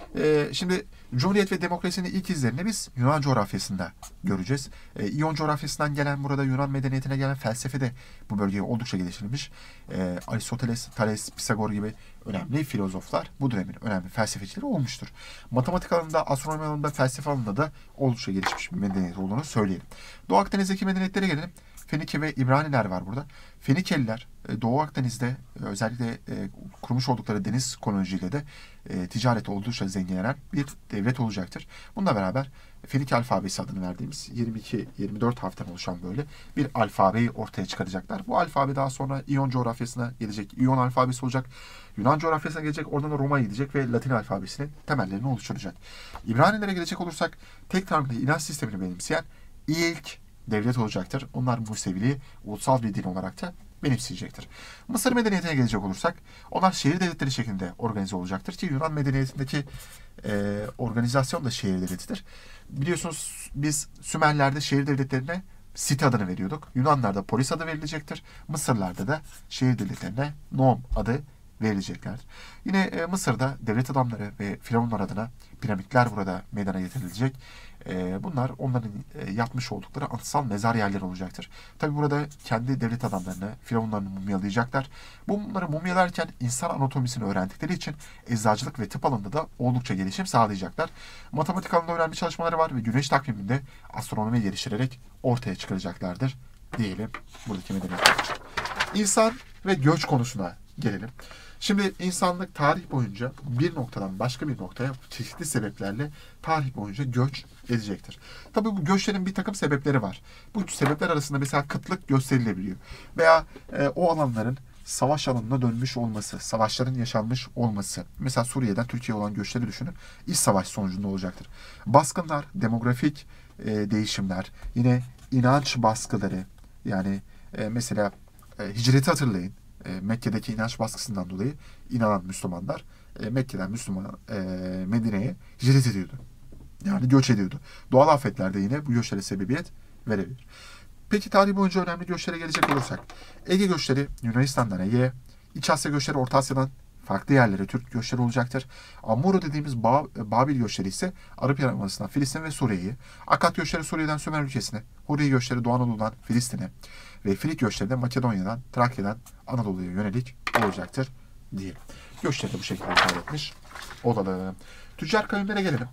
Şimdi Cumhuriyet ve demokrasinin ilk izlerini biz Yunan coğrafyasında göreceğiz. İyon coğrafyasından gelen, burada Yunan medeniyetine gelen felsefe de bu bölgeye oldukça geliştirilmiş. Aristoteles, Thales, Pisagor gibi önemli filozoflar bu dönemin önemli felsefecileri olmuştur. Matematik alanında, astronomi alanında, felsefe alanında da oldukça gelişmiş bir medeniyet olduğunu söyleyelim. Doğu Akdeniz'deki medeniyetlere gelelim. Fenike ve İbraniler var burada. Fenikeliler Doğu Akdeniz'de özellikle kurmuş oldukları deniz kolonileriyle de ticareti oldukça zenginlenen bir devlet olacaktır. Bununla beraber Fenike alfabesi adını verdiğimiz 22-24 harften oluşan böyle bir alfabeyi ortaya çıkaracaklar. Bu alfabe daha sonra İyon coğrafyasına gelecek. İyon alfabesi olacak. Yunan coğrafyasına gelecek. Oradan da Roma'ya gidecek ve Latin alfabesinin temellerini oluşturacak. İbranilere gelecek olursak tek tanrılı inanç sistemini benimseyen ilk devlet olacaktır. Onlar Museviliği ulusal bir din olarak da benimseyecektir. Mısır medeniyetine gelecek olursak onlar şehir devletleri şeklinde organize olacaktır ki Yunan medeniyetindeki organizasyon da şehir devletidir. Biliyorsunuz biz Sümerler'de şehir devletlerine site adını veriyorduk. Yunanlarda polis adı verilecektir. Mısırlarda da şehir devletlerine nom adı verileceklerdir. Yine Mısır'da devlet adamları ve firavunlar adına piramitler burada meydana getirilecek. Bunlar onların yapmış oldukları anıtsal mezar yerleri olacaktır. Tabi burada kendi devlet adamlarını, firavunlarını mumyalayacaklar. Bunları mumyalarken insan anatomisini öğrendikleri için eczacılık ve tıp alanında da oldukça gelişim sağlayacaklar. Matematik alanında önemli çalışmaları var ve güneş takviminde astronomi geliştirerek ortaya çıkaracaklardır diyelim buradaki medeniyetler için. İnsan ve göç konusuna gelelim. Şimdi insanlık tarih boyunca bir noktadan başka bir noktaya çeşitli sebeplerle tarih boyunca göç edecektir. Tabii bu göçlerin bir takım sebepleri var. Bu sebepler arasında mesela kıtlık gösterilebiliyor. Veya o alanların savaş alanına dönmüş olması, savaşların yaşanmış olması. Mesela Suriye'den Türkiye'ye olan göçleri düşünün. İç savaş sonucunda olacaktır. Baskınlar, demografik değişimler, yine inanç baskıları. Yani mesela hicreti hatırlayın. Mekke'deki inanç baskısından dolayı inanan Müslümanlar Mekke'den Medine'ye hicret ediyordu. Yani göç ediyordu. Doğal afetler de yine bu göçlere sebebiyet verebilir. Peki tarih boyunca önemli göçlere gelecek olursak Ege göçleri Yunanistan'dan Ege'ye, İç Asya göçleri Orta Asya'dan farklı yerlere Türk göçleri olacaktır. Amuro dediğimiz Babil göçleri ise Arap Yarımadası'ndan Filistin ve Suriye'yi, Akat göçleri Suriye'den Sümer ülkesine, Hurri göçleri Doğu Anadolu'dan Filistin'e ve Filik göçleri de Makedonya'dan, Trakya'dan Anadolu'ya yönelik olacaktır diyelim. Göçleri de bu şekilde ifade etmiş olalım. Tüccar kavimlere gelelim.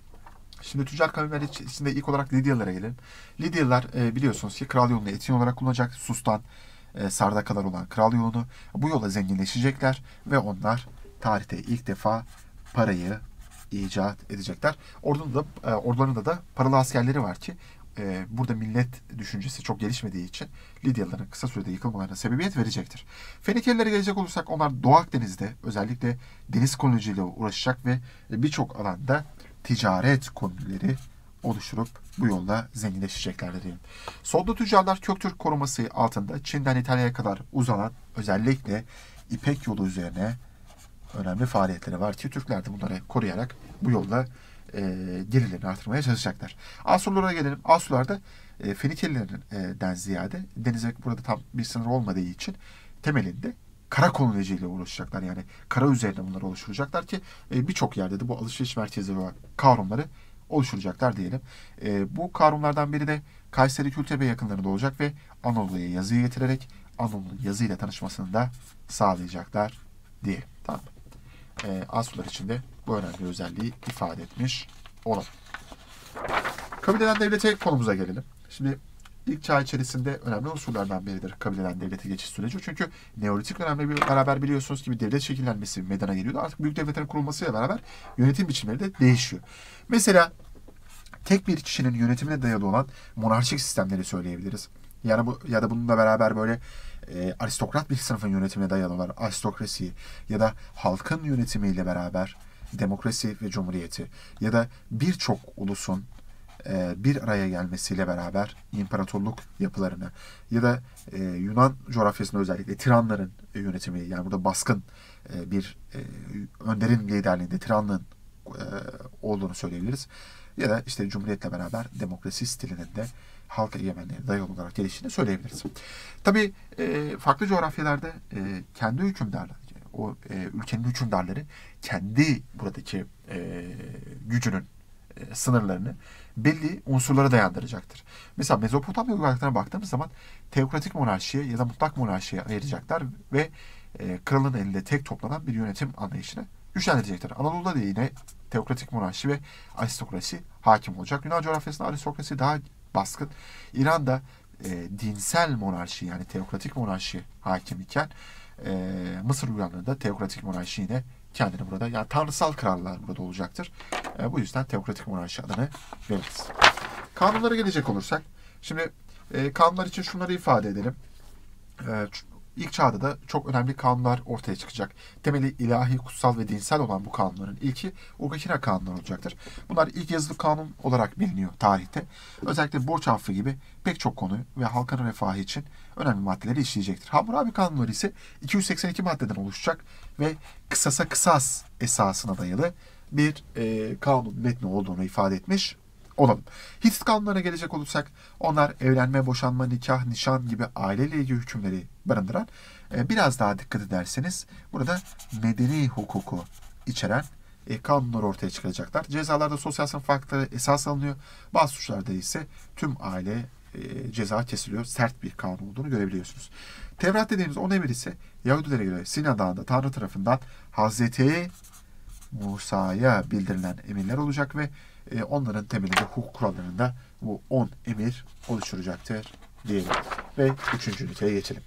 Şimdi tüccar kavimleri içinde ilk olarak Lidyalılara gelelim. Lidyalılar biliyorsunuz ki kral yolunu etin olarak kullanacak. Sus'tan Sardaka'lar olan kral yolunu. Bu yola zenginleşecekler ve onlar tarihte ilk defa parayı icat edecekler. Ordularında da paralı askerleri var ki burada millet düşüncesi çok gelişmediği için Lidyalıların kısa sürede yıkılmalarına sebebiyet verecektir. Fenikelilere gelecek olursak onlar Doğu Akdeniz'de özellikle deniz kolonyacılığıyla uğraşacak ve birçok alanda ticaret kolonileri oluşturup bu yolla zenginleşeceklerdir diyelim. Solda tüccarlar Köktürk koruması altında Çin'den İtalya'ya kadar uzanan özellikle İpek yolu üzerine önemli faaliyetleri var ki Türkler de bunları koruyarak bu yolla gelirlerini artırmaya çalışacaklar. Asurlara gelelim. Asurlar da Fenikelilerden ziyade denize burada tam bir sınır olmadığı için temelinde kara kolonyacılığıyla uğraşacaklar. Yani kara üzerine bunları oluşturacaklar ki birçok yerde de bu alışveriş merkezleri olan Karunları oluşturacaklar diyelim. Bu Karunlardan biri de Kayseri Kültepe yakınlarında olacak ve Anadolu'ya yazıyı getirerek Anadolu yazıyla tanışmasını da sağlayacaklar diyelim. Tamam mı? Asurlar için de bu önemli özelliği ifade etmiş olalım. Kabileden devlete konumuza gelelim. Şimdi ilk çağ içerisinde önemli unsurlardan biridir kabileden devlete geçiş süreci. Çünkü Neolitik dönemle beraber biliyorsunuz ki bir devlet şekillenmesi meydana geliyordu. Artık büyük devletlerin kurulmasıyla beraber yönetim biçimleri de değişiyor. Mesela tek bir kişinin yönetimine dayalı olan monarşik sistemleri söyleyebiliriz. Yani ya da bununla beraber böyle aristokrat bir sınıfın yönetimine dayalı olan aristokrasi ya da halkın yönetimiyle beraber demokrasi ve cumhuriyeti ya da birçok ulusun bir araya gelmesiyle beraber imparatorluk yapılarını ya da Yunan coğrafyasında özellikle tiranların yönetimi, yani burada baskın bir önderin liderliğinde tiranlığın olduğunu söyleyebiliriz. Ya da işte cumhuriyetle beraber demokrasi stilinin de halk egemenliğine dayalı olarak geliştiğini söyleyebiliriz. Tabii farklı coğrafyalarda kendi hükümdarları, o ülkenin hükümdarları kendi buradaki gücünün sınırlarını belli unsurlara dayandıracaktır. Mesela Mezopotamya uygarlıklarına baktığımız zaman teokratik monarşiye ya da mutlak monarşiye ayıracaklar ve kralın elinde tek toplanan bir yönetim anlayışını güçlendirecektir. Anadolu'da da yine teokratik monarşi ve aristokrasi hakim olacak. Yunan coğrafyasında aristokrasi daha baskın. İran'da dinsel monarşi, yani teokratik monarşi hakim iken Mısır uygarlığında teokratik monarşi yine kendini burada, yani tanrısal krallar burada olacaktır. Bu yüzden teokratik monarşi adını veririz. Kanunlara gelecek olursak, şimdi kanunlar için şunları ifade edelim. İlk çağda da çok önemli kanunlar ortaya çıkacak. Temeli ilahi, kutsal ve dinsel olan bu kanunların ilki Ugaçira kanunları olacaktır. Bunlar ilk yazılı kanun olarak biliniyor tarihte. Özellikle borç affı gibi pek çok konu ve halkın refahı için önemli maddeleri işleyecektir. Hammurabi kanunları ise 282 maddeden oluşacak ve kısasa kısas esasına dayalı bir kanun metni olduğunu ifade etmiş olalım. Hitit kanunlarına gelecek olursak, onlar evlenme, boşanma, nikah, nişan gibi aileyle ilgili hükümleri barındıran, biraz daha dikkat ederseniz burada medeni hukuku içeren kanunlar ortaya çıkaracaklar. Cezalarda sosyal sınıf farkları esas alınıyor. Bazı suçlarda ise tüm aile ceza kesiliyor. Sert bir kanun olduğunu görebiliyorsunuz. Tevrat dediğimiz o emir ise Yahudilere göre Sina Dağı'nda Tanrı tarafından Hazreti Musa'ya bildirilen emirler olacak ve onların temelinde hukuk kurallarında bu 10 emir oluşturacaktır diyelim. Ve 3. üniteye geçelim.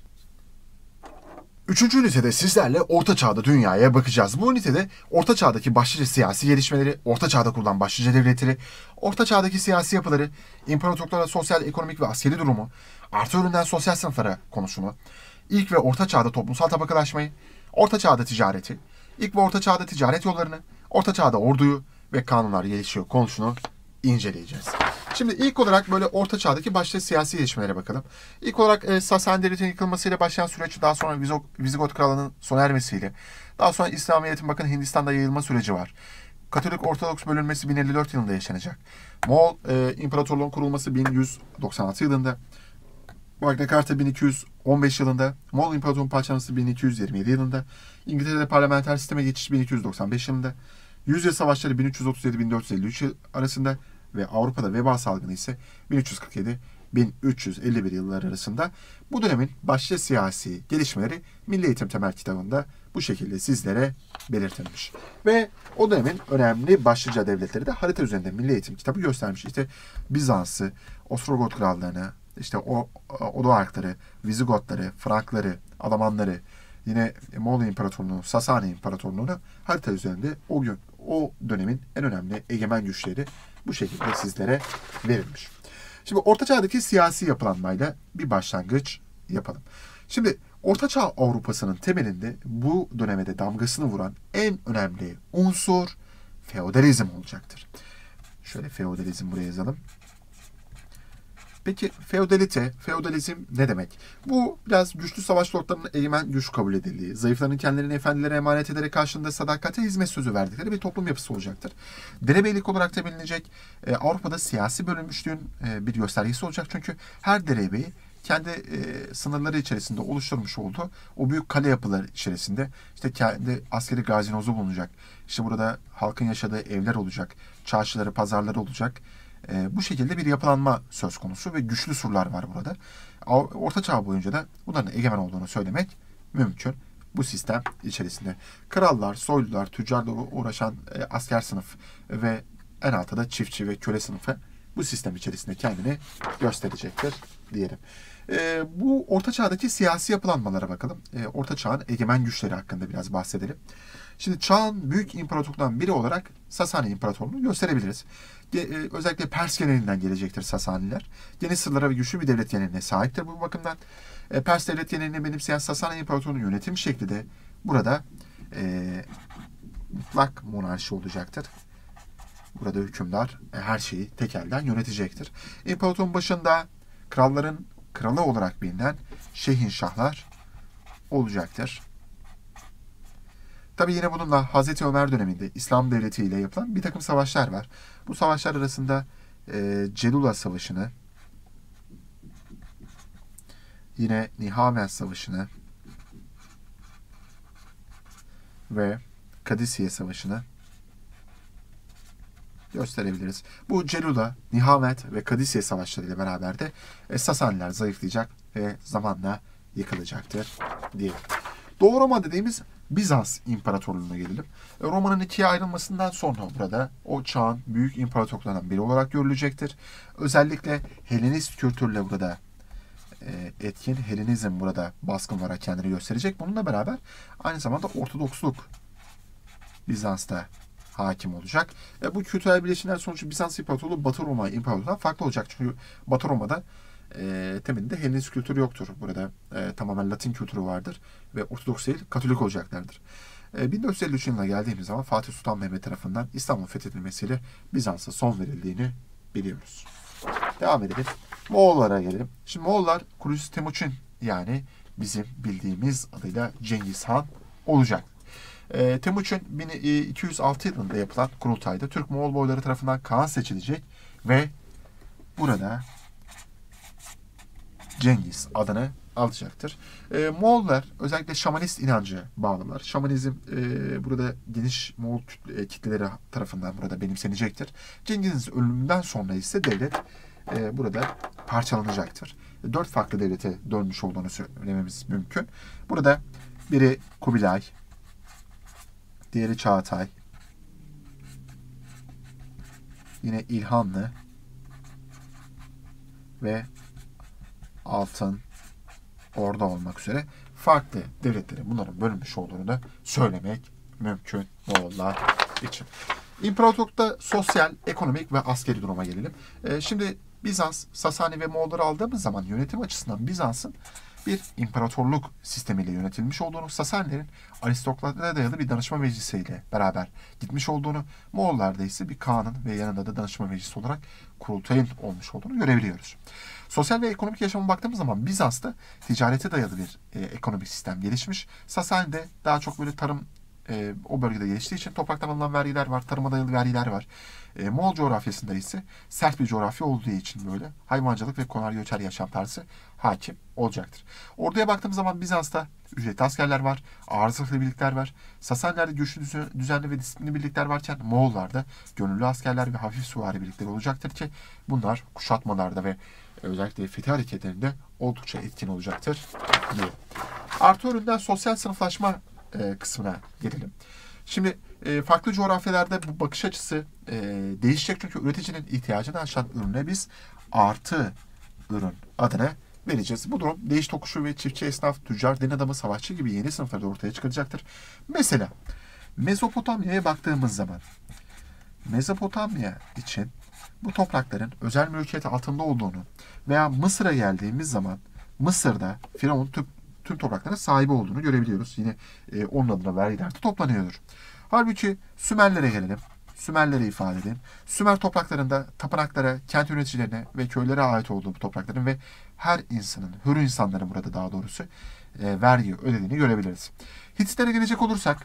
3. ünitede sizlerle Orta Çağ'da dünyaya bakacağız. Bu ünitede Orta Çağ'daki başlıca siyasi gelişmeleri, Orta Çağ'da kurulan başlıca devletleri, Orta Çağ'daki siyasi yapıları, imparatorluklara sosyal, ekonomik ve askeri durumu, artı üründen sosyal sınıflara konusunu, ilk ve Orta Çağ'da toplumsal tabakalaşmayı, Orta Çağ'da ticareti, ilk ve Orta Çağ'da ticaret yollarını, Orta Çağ'da orduyu ve kanunlar gelişiyor konusunu inceleyeceğiz. Şimdi ilk olarak böyle Orta Çağ'daki başta siyasi gelişmelere bakalım. İlk olarak Sasani Devleti'nin yıkılmasıyla başlayan süreç, daha sonra Vizigot Krallığı'nın sona ermesiyle, daha sonra İslamiyet'in bakın Hindistan'da yayılma süreci var. Katolik Ortodoks bölünmesi 1054 yılında yaşanacak. Moğol İmparatorluğu'nun kurulması 1196 yılında. Magna Carta 1215 yılında, Moğol İmparatorluğu'nun parçalanması 1227 yılında, İngiltere'de parlamenter sisteme geçiş 1295 yılında, Yüzyıl Savaşları 1337-1453 yıl arasında ve Avrupa'da veba salgını ise 1347-1351 yılları arasında. Bu dönemin başlıca siyasi gelişmeleri Milli Eğitim Temel kitabında bu şekilde sizlere belirtilmiş. Ve o dönemin önemli başlıca devletleri de harita üzerinde Milli Eğitim kitabı göstermiş. İşte Bizans'ı, Ostrogot krallarını, işte Odoakları, Vizigotları, Frankları, Alamanları, Yine Moğol İmparatorluğu'nu, Sasani İmparatorluğu'nu harita üzerinde o dönemin en önemli egemen güçleri bu şekilde sizlere verilmiş. Şimdi Orta Çağ'daki siyasi yapılanmayla bir başlangıç yapalım. Şimdi Orta Çağ Avrupa'sının temelinde bu dönemde damgasını vuran en önemli unsur feodalizm olacaktır. Şöyle feodalizm buraya yazalım. Peki feodalizm ne demek? Bu biraz güçlü savaş lordlarının egemen güç kabul edildiği, zayıfların kendilerini efendilere emanet ederek karşılığında sadakate hizmet sözü verdikleri bir toplum yapısı olacaktır. Derebeylik olarak da bilinecek Avrupa'da siyasi bölünmüşlüğün bir göstergesi olacak. Çünkü her derebeyi kendi sınırları içerisinde oluşturmuş olduğu o büyük kale yapıları içerisinde işte kendi askeri gazinozu bulunacak. İşte burada halkın yaşadığı evler olacak, çarşıları, pazarları olacak. Bu şekilde bir yapılanma söz konusu ve güçlü surlar var burada. Orta Çağ boyunca da bunların egemen olduğunu söylemek mümkün. Bu sistem içerisinde krallar, soylular, tüccarla uğraşan asker sınıf ve en altta da çiftçi ve köle sınıfı bu sistem içerisinde kendini gösterecektir diyelim. Bu Orta Çağ'daki siyasi yapılanmalara bakalım. Orta Çağ'ın egemen güçleri hakkında biraz bahsedelim. Şimdi çağın büyük imparatorluklarından biri olarak Sasani İmparatorluğu'nu gösterebiliriz. Özellikle Pers geleneğinden gelecektir Sasaniler. Geniş sırlara ve güçlü bir devlet geleneğine sahiptir bu bakımdan. Pers devlet geleneğini benimseyen Sasani İmparatorluğu'nun yönetim şekli de burada mutlak monarşi olacaktır. Burada hükümdar her şeyi tek elden yönetecektir. İmparatorun başında kralların kralı olarak bilinen şehinşahlar olacaktır. Tabi yine bununla Hazreti Ömer döneminde İslam Devleti ile yapılan bir takım savaşlar var. Bu savaşlar arasında Celula Savaşı'nı, yine Nihavend Savaşı'nı ve Kadisiye Savaşı'nı gösterebiliriz. Bu Celula, Nihavend ve Kadisiye Savaşları ile beraber de Sasaniler zayıflayacak ve zamanla yıkılacaktır diyelim. Doğu Roma dediğimiz Bizans İmparatorluğu'na gelelim. Roma'nın ikiye ayrılmasından sonra burada o çağın büyük imparatorluklarından biri olarak görülecektir. Özellikle Helenist kültürle burada etkin, Helenizm burada baskın olarak kendini gösterecek. Bununla beraber aynı zamanda Ortodoksluk Bizans'ta hakim olacak. Bu kültürel birleşimler sonucu Bizans İmparatorluğu Batı Roma İmparatorluğu'ndan farklı olacak. Çünkü Batı Roma'da temelinde Helenist kültürü yoktur. Burada tamamen Latin kültürü vardır ve Ortodoks değil, Katolik olacaklardır. 1453 yılına geldiğimiz zaman Fatih Sultan Mehmet tarafından İstanbul fethedilmesiyle Bizans'a son verildiğini biliyoruz. Devam edelim. Moğollara gelelim. Şimdi Moğollar Kurucusu Temuçin, yani bizim bildiğimiz adıyla Cengiz Han olacak. Temuçin 1206 yılında yapılan kurultayda Türk-Moğol boyları tarafından Kağan seçilecek ve burada Cengiz adını alacaktır. Moğollar özellikle şamanist inancı bağlılar. Şamanizm burada geniş Moğol kitleleri tarafından burada benimsenecektir. Cengiz'in ölümünden sonra ise devlet burada parçalanacaktır. 4 farklı devlete dönmüş olduğunu söylememiz mümkün. Burada biri Kubilay, diğeri Çağatay, yine İlhanlı ve Altın Orda olmak üzere farklı devletlerin bunların bölünmüş olduğunu da söylemek mümkün Moğollar için. İmparatorlukta sosyal, ekonomik ve askeri duruma gelelim. Şimdi Bizans, Sasani ve Moğolları aldığımız zaman yönetim açısından Bizans'ın bir imparatorluk sistemiyle yönetilmiş olduğunu, Sasanilerin aristokratlara dayalı bir danışma meclisiyle beraber gitmiş olduğunu, Moğollarda ise bir kağanın ve yanında da danışma meclisi olarak kurultayın olmuş olduğunu görebiliyoruz. Sosyal ve ekonomik yaşama baktığımız zaman Bizans'ta ticarete dayalı bir ekonomik sistem gelişmiş. Sasani'de daha çok böyle tarım o bölgede geliştiği için topraktan alınan vergiler var, tarıma dayalı vergiler var. Moğol coğrafyasında ise sert bir coğrafya olduğu için böyle hayvancılık ve konar göçer yaşam tarzı hakim olacaktır. Orduya baktığımız zaman Bizans'ta ücretli askerler var, ağır zırhlı birlikler var. Sasanilerde güçlü, düzenli ve disiplinli birlikler varken Moğollarda gönüllü askerler ve hafif süvari birlikleri olacaktır ki bunlar kuşatmalarda ve özellikle fethi hareketlerinde oldukça etkin olacaktır diye. Artı üründen sosyal sınıflaşma kısmına gelelim. Şimdi farklı coğrafyalarda bu bakış açısı değişecek çünkü üreticinin ihtiyacını aşan ürüne biz artı ürün adını vereceğiz. Bu durum değiş tokuşu ve çiftçi, esnaf, tüccar, din adamı, savaşçı gibi yeni sınıfları da ortaya çıkaracaktır. Mesela Mezopotamya'ya baktığımız zaman Mezopotamya için bu toprakların özel mülkiyet altında olduğunu veya Mısır'a geldiğimiz zaman Mısır'da Firavun tüm toprakların sahibi olduğunu görebiliyoruz. Yine onun adına vergiler de toplanıyordur. Halbuki Sümerlere gelelim. Sümerleri ifade edelim. Sümer topraklarında tapınaklara, kent yöneticilerine ve köylere ait olduğu bu toprakların ve her insanın, hür insanların burada daha doğrusu vergi ödediğini görebiliriz. Hititlere gelecek olursak,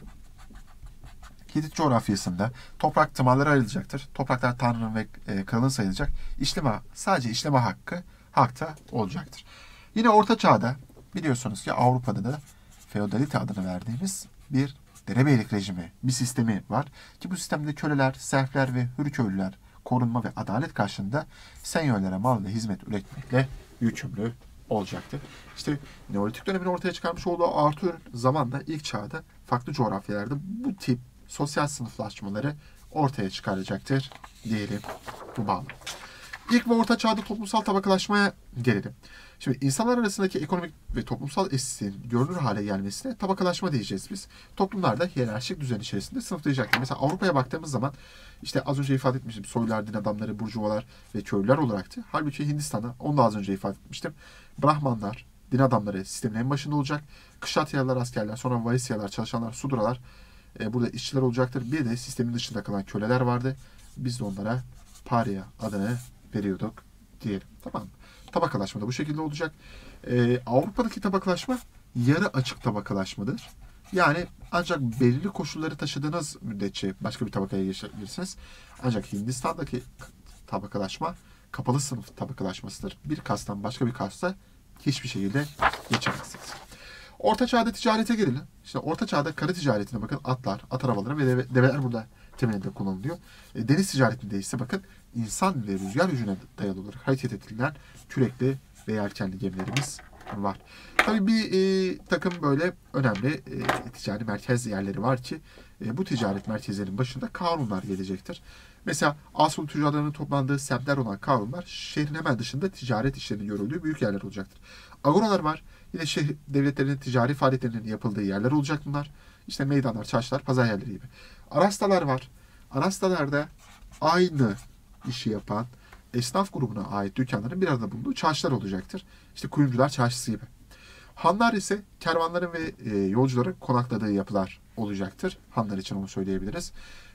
Hitit coğrafyasında toprak tımarlara ayrılacaktır. Topraklar Tanrı'nın ve kralın sayılacak. Sadece işleme hakta olacaktır. Yine Orta Çağ'da biliyorsunuz ki Avrupa'da da feodalite adını verdiğimiz bir derebeylik rejimi, bir sistemi var. Ki bu sistemde köleler, serfler ve hür köylüler korunma ve adalet karşılığında senyörlere mal ve hizmet üretmekle yükümlü olacaktır. İşte Neolitik dönemin ortaya çıkarmış olduğu artı ürün zamanla ilk çağda farklı coğrafyalarda bu tip sosyal sınıflaşmaları ortaya çıkaracaktır diyelim bu bağlamda. İlk ve orta çağda toplumsal tabakalaşmaya gelelim. Şimdi insanlar arasındaki ekonomik ve toplumsal eşitliğin görünür hale gelmesine tabakalaşma diyeceğiz biz. Toplumlarda hiyerarşik düzen içerisinde sınıflayacaktır. Mesela Avrupa'ya baktığımız zaman işte az önce ifade etmiştim soylular, din adamları, burjuvalar ve köylüler olaraktı. Halbuki Hindistan'da onu da az önce ifade etmiştim. Brahmanlar, din adamları sistemin en başında olacak. Kışlatyalılar, askerler, sonra Vaisyalar, çalışanlar, Sudralar burada işçiler olacaktır. Bir de sistemin dışında kalan köleler vardı. Biz de onlara Parya adını veriyorduk diyelim. Tamam mı? Tabakalaşma da bu şekilde olacak. Avrupa'daki tabakalaşma yarı açık tabakalaşmadır. Yani ancak belirli koşulları taşıdığınız müddetçe başka bir tabakaya geçebilirsiniz. Ancak Hindistan'daki tabakalaşma kapalı sınıf tabakalaşmasıdır. Bir kastan başka bir kasta hiçbir şekilde geçemezsiniz. Orta Çağ'da ticarete gelelim. İşte Orta Çağ'da kara ticaretine bakın atlar, at arabaları ve develer burada temelinde kullanılıyor. Deniz ticaretinde ise bakın insan ve rüzgar gücüne dayalı olarak hareket edilen kürekli ve yelkenli gemilerimiz var. Tabii bir takım böyle önemli ticari merkez yerleri var ki bu ticaret merkezlerinin başında Karunlar gelecektir. Mesela Asur tüccarlarının toplandığı semtler olan Karunlar şehrin hemen dışında ticaret işlerinin görüldüğü büyük yerler olacaktır. Agoralar var. Yine şehir devletlerinin ticari faaliyetlerinin yapıldığı yerler olacak bunlar. İşte meydanlar, çarşılar, pazar yerleri gibi. Arastalar var. Arastalarda aynı işi yapan esnaf grubuna ait dükkanların bir arada bulunduğu çarşılar olacaktır. İşte kuyumcular çarşısı gibi. Hanlar ise kervanların ve yolcuların konakladığı yapılar olacaktır. Hanlar için onu söyleyebiliriz.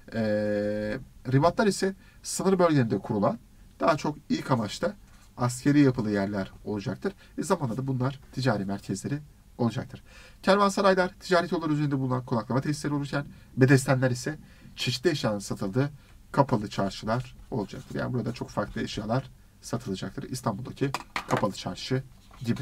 Ribatlar ise sınır bölgelerinde kurulan daha çok ilk amaçta askeri yapılı yerler olacaktır. Zamanla da bunlar ticari merkezleri olacaktır. Kervansaraylar ticaret yolları üzerinde bulunan konaklama tesisleri olurken bedestenler ise çeşitli eşyanın satıldığı kapalı çarşılar olacaktır. Yani burada çok farklı eşyalar satılacaktır. İstanbul'daki kapalı çarşı gibi.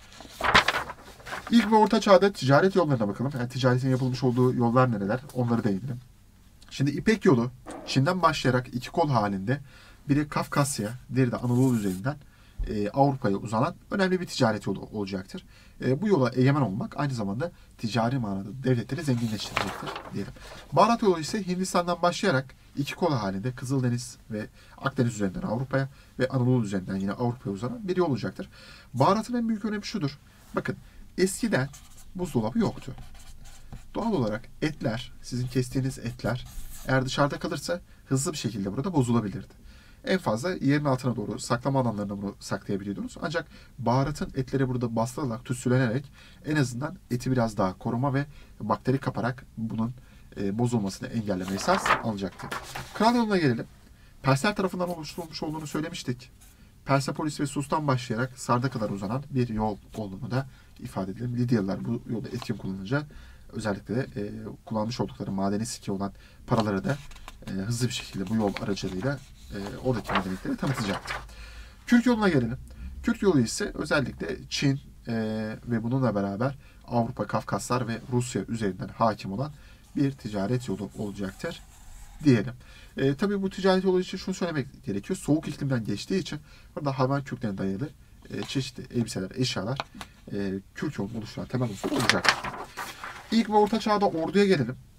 İlk ve orta çağda ticaret yollarına bakalım. Yani ticaretin yapılmış olduğu yollar nereler? Onları değinelim. Şimdi İpek yolu Çin'den başlayarak iki kol halinde biri Kafkasya, diğeri de Anadolu üzerinden Avrupa'ya uzanan önemli bir ticaret yolu olacaktır. Bu yola egemen olmak aynı zamanda ticari manada devletleri zenginleştirecektir diyelim. Baharat yolu ise Hindistan'dan başlayarak iki kol halinde Kızıldeniz ve Akdeniz üzerinden Avrupa'ya ve Anadolu üzerinden yine Avrupa'ya uzanan bir yol olacaktır. Baharatın en büyük önemi şudur. Bakın eskiden buzdolabı yoktu. Doğal olarak etler, sizin kestiğiniz etler eğer dışarıda kalırsa hızlı bir şekilde burada bozulabilirdi. En fazla yerin altına doğru saklama alanlarına bunu saklayabiliyordunuz. Ancak baharatın etleri burada bastırılarak, tütsülenerek en azından eti biraz daha koruma ve bakteri kaparak bunun bozulmasını engelleme esas alacaktı. Kral yoluna gelelim. Persler tarafından oluşturulmuş olduğunu söylemiştik. Persepolis ve Sus'tan başlayarak Sard'a kadar uzanan bir yol olduğunu da ifade edelim. Lidyalılar bu yolda etkin kullanınca özellikle de kullanmış oldukları madeni sikke olan paraları da hızlı bir şekilde bu yol aracılığıyla oradaki medeniyetleri tanıtacaktır. Kürk yoluna gelelim. Kürk yolu ise özellikle Çin ve bununla beraber Avrupa, Kafkaslar ve Rusya üzerinden hakim olan bir ticaret yolu olacaktır diyelim. Tabii bu ticaret yolu için şunu söylemek gerekiyor. Soğuk iklimden geçtiği için burada hayvan kürklerine dayalı çeşitli elbiseler, eşyalar kürk yolunu oluşturan temel unsur olacaktır. İlk ve orta çağda orduya gelelim.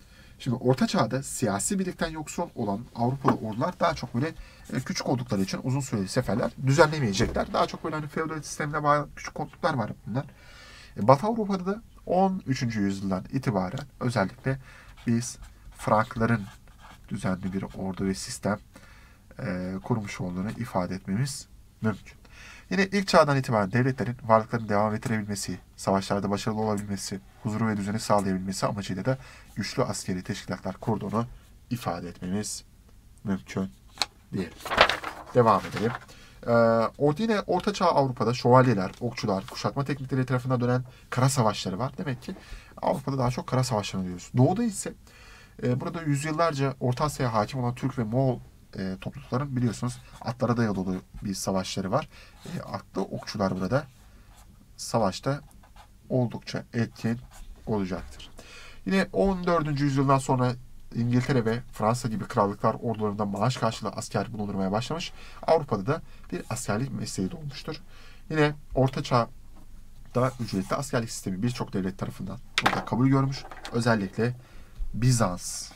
Şimdi Orta Çağ'da siyasi birlikten yoksun olan Avrupalı ordular daha çok böyle küçük oldukları için uzun süreli seferler düzenlemeyecekler. Daha çok böyle hani feodal sistemine bağlı küçük olduklar var bunlar. Batı Avrupa'da da 13. yüzyıldan itibaren özellikle biz Frankların düzenli bir ordu ve sistem kurmuş olduğunu ifade etmemiz mümkün. Yine ilk çağdan itibaren devletlerin varlıklarını devam ettirebilmesi, savaşlarda başarılı olabilmesi, huzuru ve düzeni sağlayabilmesi amacıyla da güçlü askeri teşkilatlar kurduğunu ifade etmemiz mümkün diyelim. Devam edelim. Yine Orta Çağ Avrupa'da şövalyeler, okçular, kuşatma teknikleri tarafından dönen kara savaşları var. Demek ki Avrupa'da daha çok kara savaşlarını diyoruz. Doğuda ise burada yüzyıllarca Orta Asya'ya hakim olan Türk ve Moğol toplulukların biliyorsunuz atlara dayalı bir savaşları var. Atlı okçular burada savaşta oldukça etkin olacaktır. Yine 14. yüzyıldan sonra İngiltere ve Fransa gibi krallıklar ordularında maaş karşılığı asker bulundurmaya başlamış. Avrupa'da da bir askerlik mesleği doğmuştur. Yine Orta Çağ'da ücretli askerlik sistemi birçok devlet tarafından burada kabul görmüş. Özellikle Bizans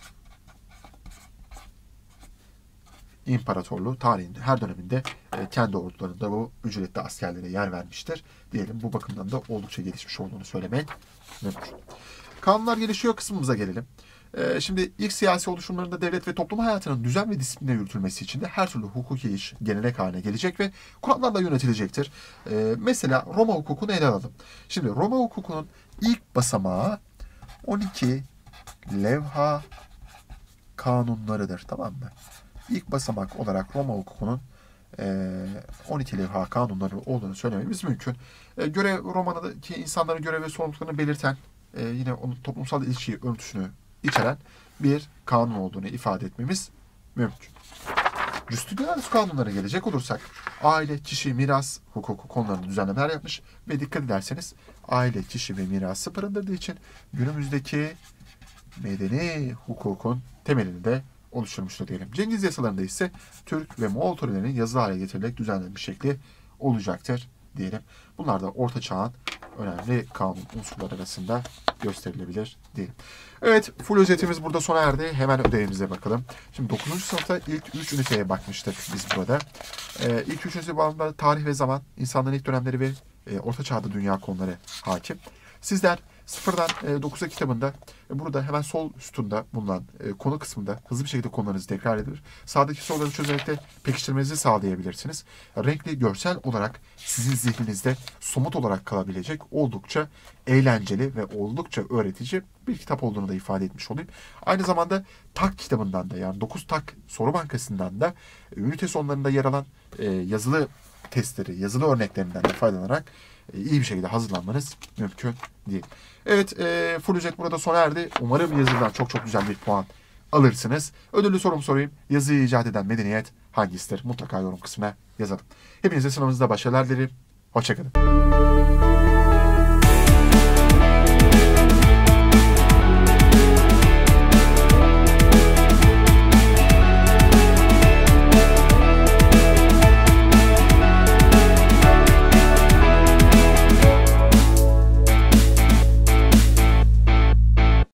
İmparatorluğu tarihinde her döneminde kendi ordularında bu ücretli askerlere yer vermiştir. Diyelim bu bakımdan da oldukça gelişmiş olduğunu söylemek mümkün. Kanunlar gelişiyor kısmımıza gelelim. Şimdi ilk siyasi oluşumlarında devlet ve toplum hayatının düzen ve disipline yürütülmesi için de her türlü hukuki iş gelenek haline gelecek ve kurallarla yönetilecektir. Mesela Roma hukukunu ele alalım. Şimdi Roma hukukunun ilk basamağı 12 levha kanunlarıdır. Tamam mı? İlk basamak olarak Roma hukukunun 12 levha kanunları olduğunu söylememiz mümkün. Roma'daki insanların görev ve sorumluluklarını belirten, yine onun toplumsal ilişkiyi örtüsünü içeren bir kanun olduğunu ifade etmemiz mümkün. Justinianus kanunlara gelecek olursak aile, kişi, miras hukuku konularında düzenlemeler yapmış ve dikkat ederseniz aile, kişi ve mirası barındırdığı için günümüzdeki medeni hukukun temelini de oluşturmuştur diyelim. Cengiz yasalarında ise Türk ve Moğol törelerinin yazılı hale getirilerek düzenlenmiş şekli olacaktır diyelim. Bunlar da Orta Çağ'ın önemli kanun unsurları arasında gösterilebilir diyelim. Evet, full özetimiz burada sona erdi. Hemen ödevimize bakalım. Şimdi 9. sınıfta ilk 3 üniteye bakmıştık biz burada. İlk 3 ünite bağlamında tarih ve zaman, insanların ilk dönemleri ve Orta Çağ'da dünya konuları hakim. Sizler Sıfırdan 9'a kitabında burada hemen sol üstünde bulunan konu kısmında hızlı bir şekilde konularınızı tekrar edilir. Sağdaki soruları çözerek de pekiştirmenizi sağlayabilirsiniz. Renkli, görsel olarak sizin zihninizde somut olarak kalabilecek oldukça eğlenceli ve oldukça öğretici bir kitap olduğunu da ifade etmiş olayım. Aynı zamanda TAK kitabından da yani 9 TAK soru bankasından da ünite sonlarında yer alan yazılı testleri, yazılı örneklerinden de faydalanarak iyi bir şekilde hazırlanmanız mümkün değil. Evet, full ücret burada sona erdi. Umarım yazıdan çok güzel bir puan alırsınız. Ödüllü sorumu sorayım. Yazıyı icat eden medeniyet hangisidir? Mutlaka yorum kısmına yazalım. Hepinize sınavınızda başarılar dilerim. Hoşçakalın.